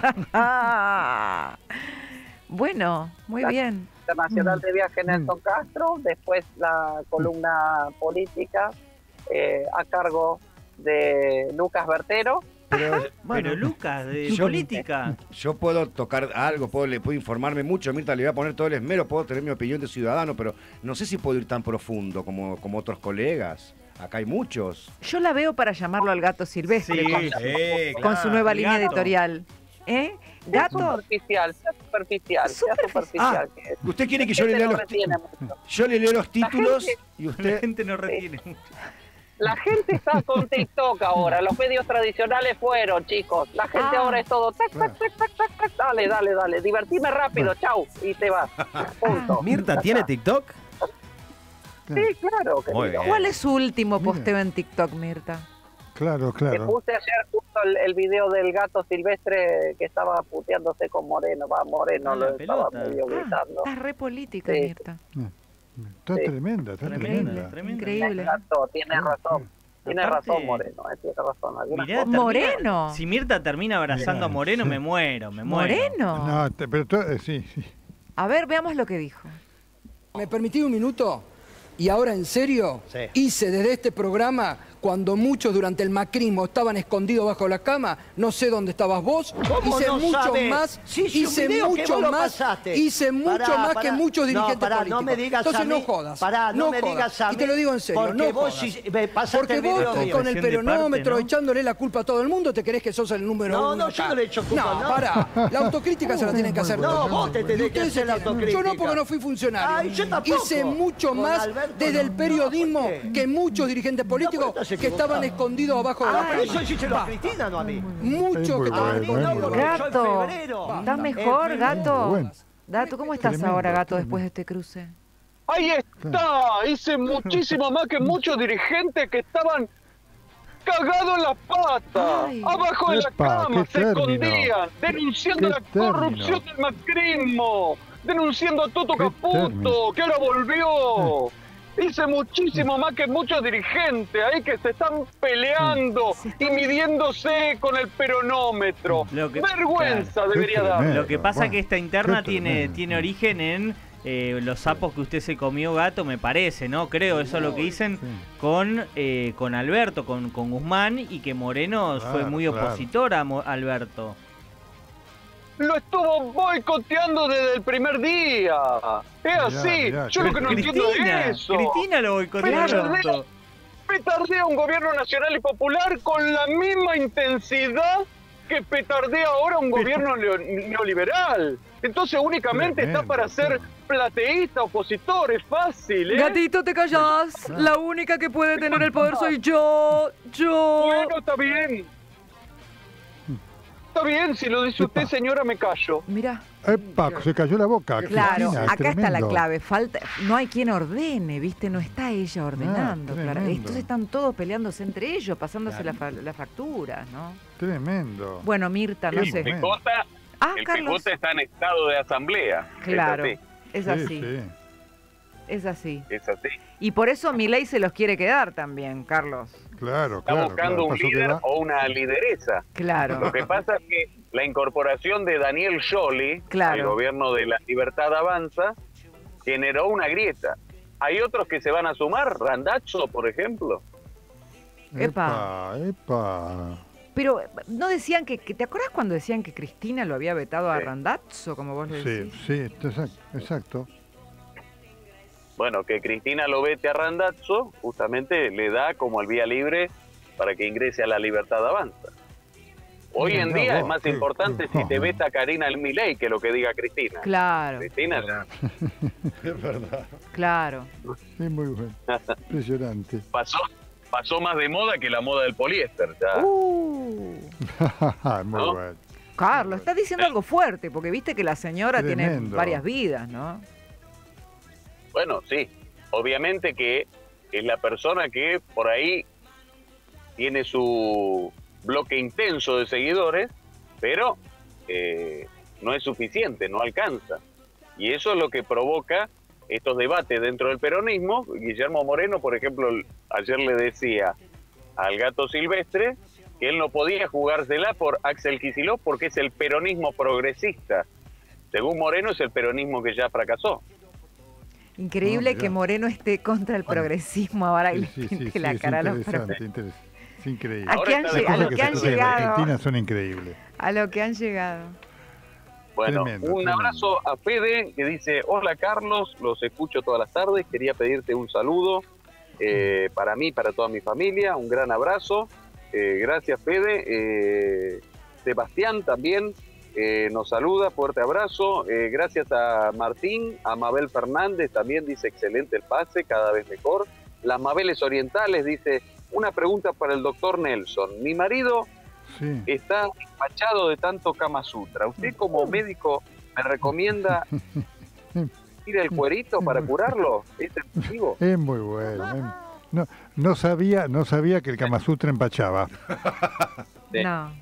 [SPEAKER 1] Bueno, muy bien.
[SPEAKER 7] Internacional de viaje Nelson Castro, después la columna política a cargo de Lucas Bertero.
[SPEAKER 5] Pero Lucas, de política.
[SPEAKER 2] Yo puedo tocar algo, puedo informarme mucho. Mirta, le voy a poner todo el esmero, puedo tener mi opinión de ciudadano, pero no sé si puedo ir tan profundo como otros colegas. Acá hay muchos.
[SPEAKER 1] Yo la veo para llamarlo al Gato Silvestre con su nueva línea editorial. Gato.
[SPEAKER 7] Superficial.
[SPEAKER 2] Usted quiere que yo le lea los títulos. Yo le leo los títulos y usted.
[SPEAKER 5] La gente no retiene mucho.
[SPEAKER 7] La gente está con TikTok ahora. Los medios tradicionales fueron, chicos. La gente ahora es todo. Tac. Dale. Divertime rápido, chau. Y te vas. Punto.
[SPEAKER 3] ¿Mirta tiene TikTok?
[SPEAKER 7] Sí, claro.
[SPEAKER 1] ¿Cuál es su último posteo en TikTok, Mirta?
[SPEAKER 4] Claro.
[SPEAKER 7] Que puse ayer justo el video del Gato Silvestre que estaba puteándose con Moreno. Moreno lo estaba medio gritando.
[SPEAKER 1] Está re política, Mirta.
[SPEAKER 4] Está tremenda.
[SPEAKER 1] Increíble.
[SPEAKER 7] Gato, tiene razón. Tiene razón Moreno, tiene razón.
[SPEAKER 5] Mirá,
[SPEAKER 1] Moreno.
[SPEAKER 5] Si Mirta termina abrazando a Moreno, me muero.
[SPEAKER 1] ¿Moreno?
[SPEAKER 4] No, pero sí.
[SPEAKER 1] A ver, veamos lo que dijo.
[SPEAKER 9] ¿Me permití un minuto? Y ahora en serio, hice desde este programa, cuando muchos durante el macrismo estaban escondidos bajo la cama, no sé dónde estabas vos, hice
[SPEAKER 10] no
[SPEAKER 9] mucho
[SPEAKER 10] sabes?
[SPEAKER 9] más,
[SPEAKER 10] Sí,
[SPEAKER 9] hice
[SPEAKER 10] un video que
[SPEAKER 9] mucho
[SPEAKER 10] vos lo
[SPEAKER 9] más,
[SPEAKER 10] pasaste.
[SPEAKER 9] hice mucho más que muchos dirigentes políticos.
[SPEAKER 10] No me digas
[SPEAKER 9] Entonces
[SPEAKER 10] a mí,
[SPEAKER 9] no jodas,
[SPEAKER 10] no me digas a mí,
[SPEAKER 9] y te lo digo en serio,
[SPEAKER 10] porque
[SPEAKER 9] no
[SPEAKER 10] vos
[SPEAKER 9] jodas.
[SPEAKER 10] me pasaste
[SPEAKER 9] Porque
[SPEAKER 10] el
[SPEAKER 9] vos
[SPEAKER 10] video mío.
[SPEAKER 9] con el peronómetro,
[SPEAKER 5] ¿no?
[SPEAKER 9] echándole la culpa a todo el mundo, te crees que sos el número uno.
[SPEAKER 10] No, yo no le echo culpa,
[SPEAKER 9] No, pará, la autocrítica se la tienen que hacer
[SPEAKER 10] No,
[SPEAKER 9] todos.
[SPEAKER 10] vos te tenés que hacer la autocrítica.
[SPEAKER 9] Yo no, porque no fui funcionario.
[SPEAKER 10] Ay, yo tampoco.
[SPEAKER 9] Hice mucho
[SPEAKER 10] Con
[SPEAKER 9] más
[SPEAKER 10] Alberto
[SPEAKER 9] desde el periodismo que muchos dirigentes políticos
[SPEAKER 10] estás
[SPEAKER 9] que
[SPEAKER 10] equivocado.
[SPEAKER 9] estaban escondidos abajo de la
[SPEAKER 10] Pero
[SPEAKER 9] cama.
[SPEAKER 10] eso hiciste a Cristina, no a mí.
[SPEAKER 9] Mucho que
[SPEAKER 1] Gato, ¿estás mejor, Gato?
[SPEAKER 4] Bueno.
[SPEAKER 1] Gato, ¿cómo estás
[SPEAKER 4] Tremendo,
[SPEAKER 1] ahora, Gato,
[SPEAKER 4] tremendo.
[SPEAKER 1] después de este cruce?
[SPEAKER 7] Ahí está, hice muchísimo más que muchos dirigentes que estaban cagados en la pata,
[SPEAKER 1] Ay.
[SPEAKER 7] abajo de la
[SPEAKER 4] Epa,
[SPEAKER 7] cama,
[SPEAKER 4] qué
[SPEAKER 7] se
[SPEAKER 4] término.
[SPEAKER 7] escondían, denunciando
[SPEAKER 4] Qué
[SPEAKER 7] la corrupción del macrismo, denunciando a Toto
[SPEAKER 4] Qué
[SPEAKER 7] Caputo,
[SPEAKER 4] término.
[SPEAKER 7] que ahora volvió. Hice muchísimo más que muchos dirigentes ahí que se están peleando y midiéndose con el peronómetro. Vergüenza
[SPEAKER 5] claro.
[SPEAKER 7] debería dar.
[SPEAKER 5] Lo que pasa
[SPEAKER 4] Bueno,
[SPEAKER 5] que esta interna
[SPEAKER 4] qué
[SPEAKER 5] tiene
[SPEAKER 4] tremendo.
[SPEAKER 5] origen en los sapos que usted se comió, Gato, me parece, ¿no? Creo, eso es lo que dicen con Alberto, con Guzmán, y que Moreno fue muy opositor a Alberto.
[SPEAKER 7] Lo estuvo boicoteando desde el primer día. Es así.
[SPEAKER 4] mirá,
[SPEAKER 7] Yo lo que no entiendo es eso.
[SPEAKER 5] Cristina lo boicoteó.
[SPEAKER 7] Petardea, petardea un gobierno nacional y popular con la misma intensidad que petardea ahora un gobierno neoliberal. Entonces únicamente está para ser plateísta, opositor, es fácil, ¿eh?
[SPEAKER 1] Gatito, te callás. La única que puede tener el poder soy yo.
[SPEAKER 7] Bueno, está bien. Está bien, si lo dice usted, señora, me callo.
[SPEAKER 1] Mira.
[SPEAKER 4] Epa, se cayó la boca.
[SPEAKER 1] Claro,
[SPEAKER 4] Cristina,
[SPEAKER 1] acá está la
[SPEAKER 4] tremendo.
[SPEAKER 1] clave. No hay quien ordene, ¿viste? No está ella ordenando. Claro.
[SPEAKER 4] tremendo.
[SPEAKER 1] Entonces están todos peleándose entre ellos, pasándose la factura, ¿no?
[SPEAKER 4] Tremendo.
[SPEAKER 1] Bueno, Mirta, no sé.
[SPEAKER 6] El
[SPEAKER 1] Carlos.
[SPEAKER 6] Picota está en estado de asamblea.
[SPEAKER 1] Claro,
[SPEAKER 6] Es
[SPEAKER 1] es
[SPEAKER 4] Sí,
[SPEAKER 1] así.
[SPEAKER 4] sí.
[SPEAKER 1] Es así.
[SPEAKER 6] así. Es así.
[SPEAKER 1] Y por eso Milei se los quiere quedar también, Carlos.
[SPEAKER 4] Claro,
[SPEAKER 6] Está
[SPEAKER 4] claro.
[SPEAKER 6] buscando un
[SPEAKER 4] Pasó que
[SPEAKER 6] líder
[SPEAKER 4] va.
[SPEAKER 6] o una lideresa.
[SPEAKER 1] Claro.
[SPEAKER 6] Lo que pasa es que la incorporación de Daniel Scioli
[SPEAKER 1] Claro.
[SPEAKER 6] al gobierno de La Libertad Avanza generó una grieta.
[SPEAKER 7] Hay otros que se van a sumar, Randazzo, por ejemplo.
[SPEAKER 1] Epa. Pero no decían que ¿te acordás cuando decían que Cristina lo había vetado a Randazzo, como vos lo decís?
[SPEAKER 4] Sí, exacto.
[SPEAKER 7] Bueno, que Cristina lo vete a Randazzo, justamente le da como el vía libre para que ingrese a La Libertad Avanza. Hoy en día es más importante si te veta Karina Milei que lo que diga Cristina.
[SPEAKER 1] Claro.
[SPEAKER 7] Cristina
[SPEAKER 4] es verdad.
[SPEAKER 1] Claro.
[SPEAKER 4] Es muy bueno. Impresionante.
[SPEAKER 7] Pasó más de moda que la moda del poliéster. Ya.
[SPEAKER 4] Muy
[SPEAKER 7] ¿no?
[SPEAKER 4] bueno.
[SPEAKER 1] Carlos, estás diciendo algo fuerte, porque viste que la señora
[SPEAKER 4] Tremendo.
[SPEAKER 1] tiene varias vidas, ¿no?
[SPEAKER 7] Bueno, sí. Obviamente que es la persona que por ahí tiene su bloque intenso de seguidores, pero no es suficiente, no alcanza. Y eso es lo que provoca estos debates dentro del peronismo. Guillermo Moreno, por ejemplo, ayer le decía al Gato Silvestre que él no podía jugársela por Axel Kicillof porque es el peronismo progresista. Según Moreno, es el peronismo que ya fracasó.
[SPEAKER 1] Increíble que Moreno esté contra el progresismo ahora y le pinte la cara a los
[SPEAKER 4] interesante. Es increíble.
[SPEAKER 1] A lo que han llegado.
[SPEAKER 4] Argentina son increíbles.
[SPEAKER 1] A lo que han llegado.
[SPEAKER 7] Bueno,
[SPEAKER 4] Tremendo,
[SPEAKER 7] un abrazo a Fede que dice: hola Carlos, los escucho todas las tardes, quería pedirte un saludo para mí, para toda mi familia, un gran abrazo. Gracias Fede. Sebastián también nos saluda, fuerte abrazo. Gracias a Martín, a Mabel Fernández también dice: excelente el pase, cada vez mejor. Las Mabeles Orientales dice: una pregunta para el doctor Nelson. Mi marido está empachado de tanto Kama Sutra. ¿Usted como médico me recomienda ir el cuerito para curarlo? ¿Es efectivo?
[SPEAKER 4] Es muy bueno. No sabía que el Kama Sutra empachaba.
[SPEAKER 1] No.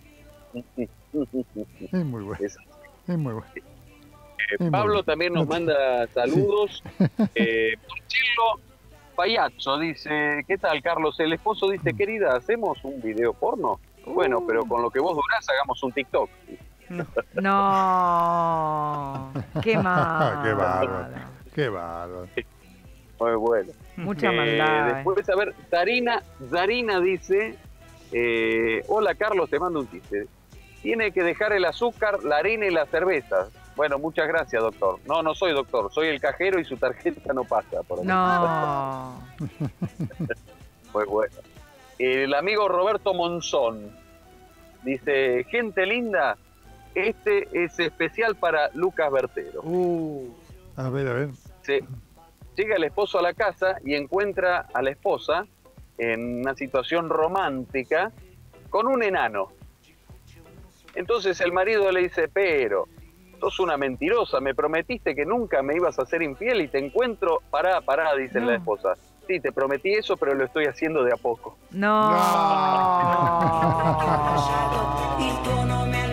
[SPEAKER 4] Es muy bueno. Es muy bueno.
[SPEAKER 7] Pablo también nos manda saludos. Porchelo Payazzo dice: ¿qué tal, Carlos? El esposo dice: querida, ¿hacemos un video porno? Bueno, pero con lo que vos durás hagamos un TikTok.
[SPEAKER 1] No. Qué mal.
[SPEAKER 4] Qué bárbaro.
[SPEAKER 7] Muy bueno.
[SPEAKER 1] Mucha maldad.
[SPEAKER 7] Después, a ver, Darina dice: hola Carlos, te mando un chiste. Tiene que dejar el azúcar, la harina y la cerveza. Bueno, muchas gracias, doctor. No soy doctor, soy el cajero y su tarjeta no pasa. Por
[SPEAKER 1] no.
[SPEAKER 7] Muy bueno. El amigo Roberto Monzón dice: gente linda, este es especial para Lucas Bertero.
[SPEAKER 4] A ver.
[SPEAKER 7] Llega el esposo a la casa y encuentra a la esposa en una situación romántica con un enano. Entonces el marido le dice: pero sos una mentirosa, me prometiste que nunca me ibas a ser infiel y te encuentro... Pará, dice la esposa. Sí, te prometí eso, pero lo estoy haciendo de a poco.
[SPEAKER 1] No.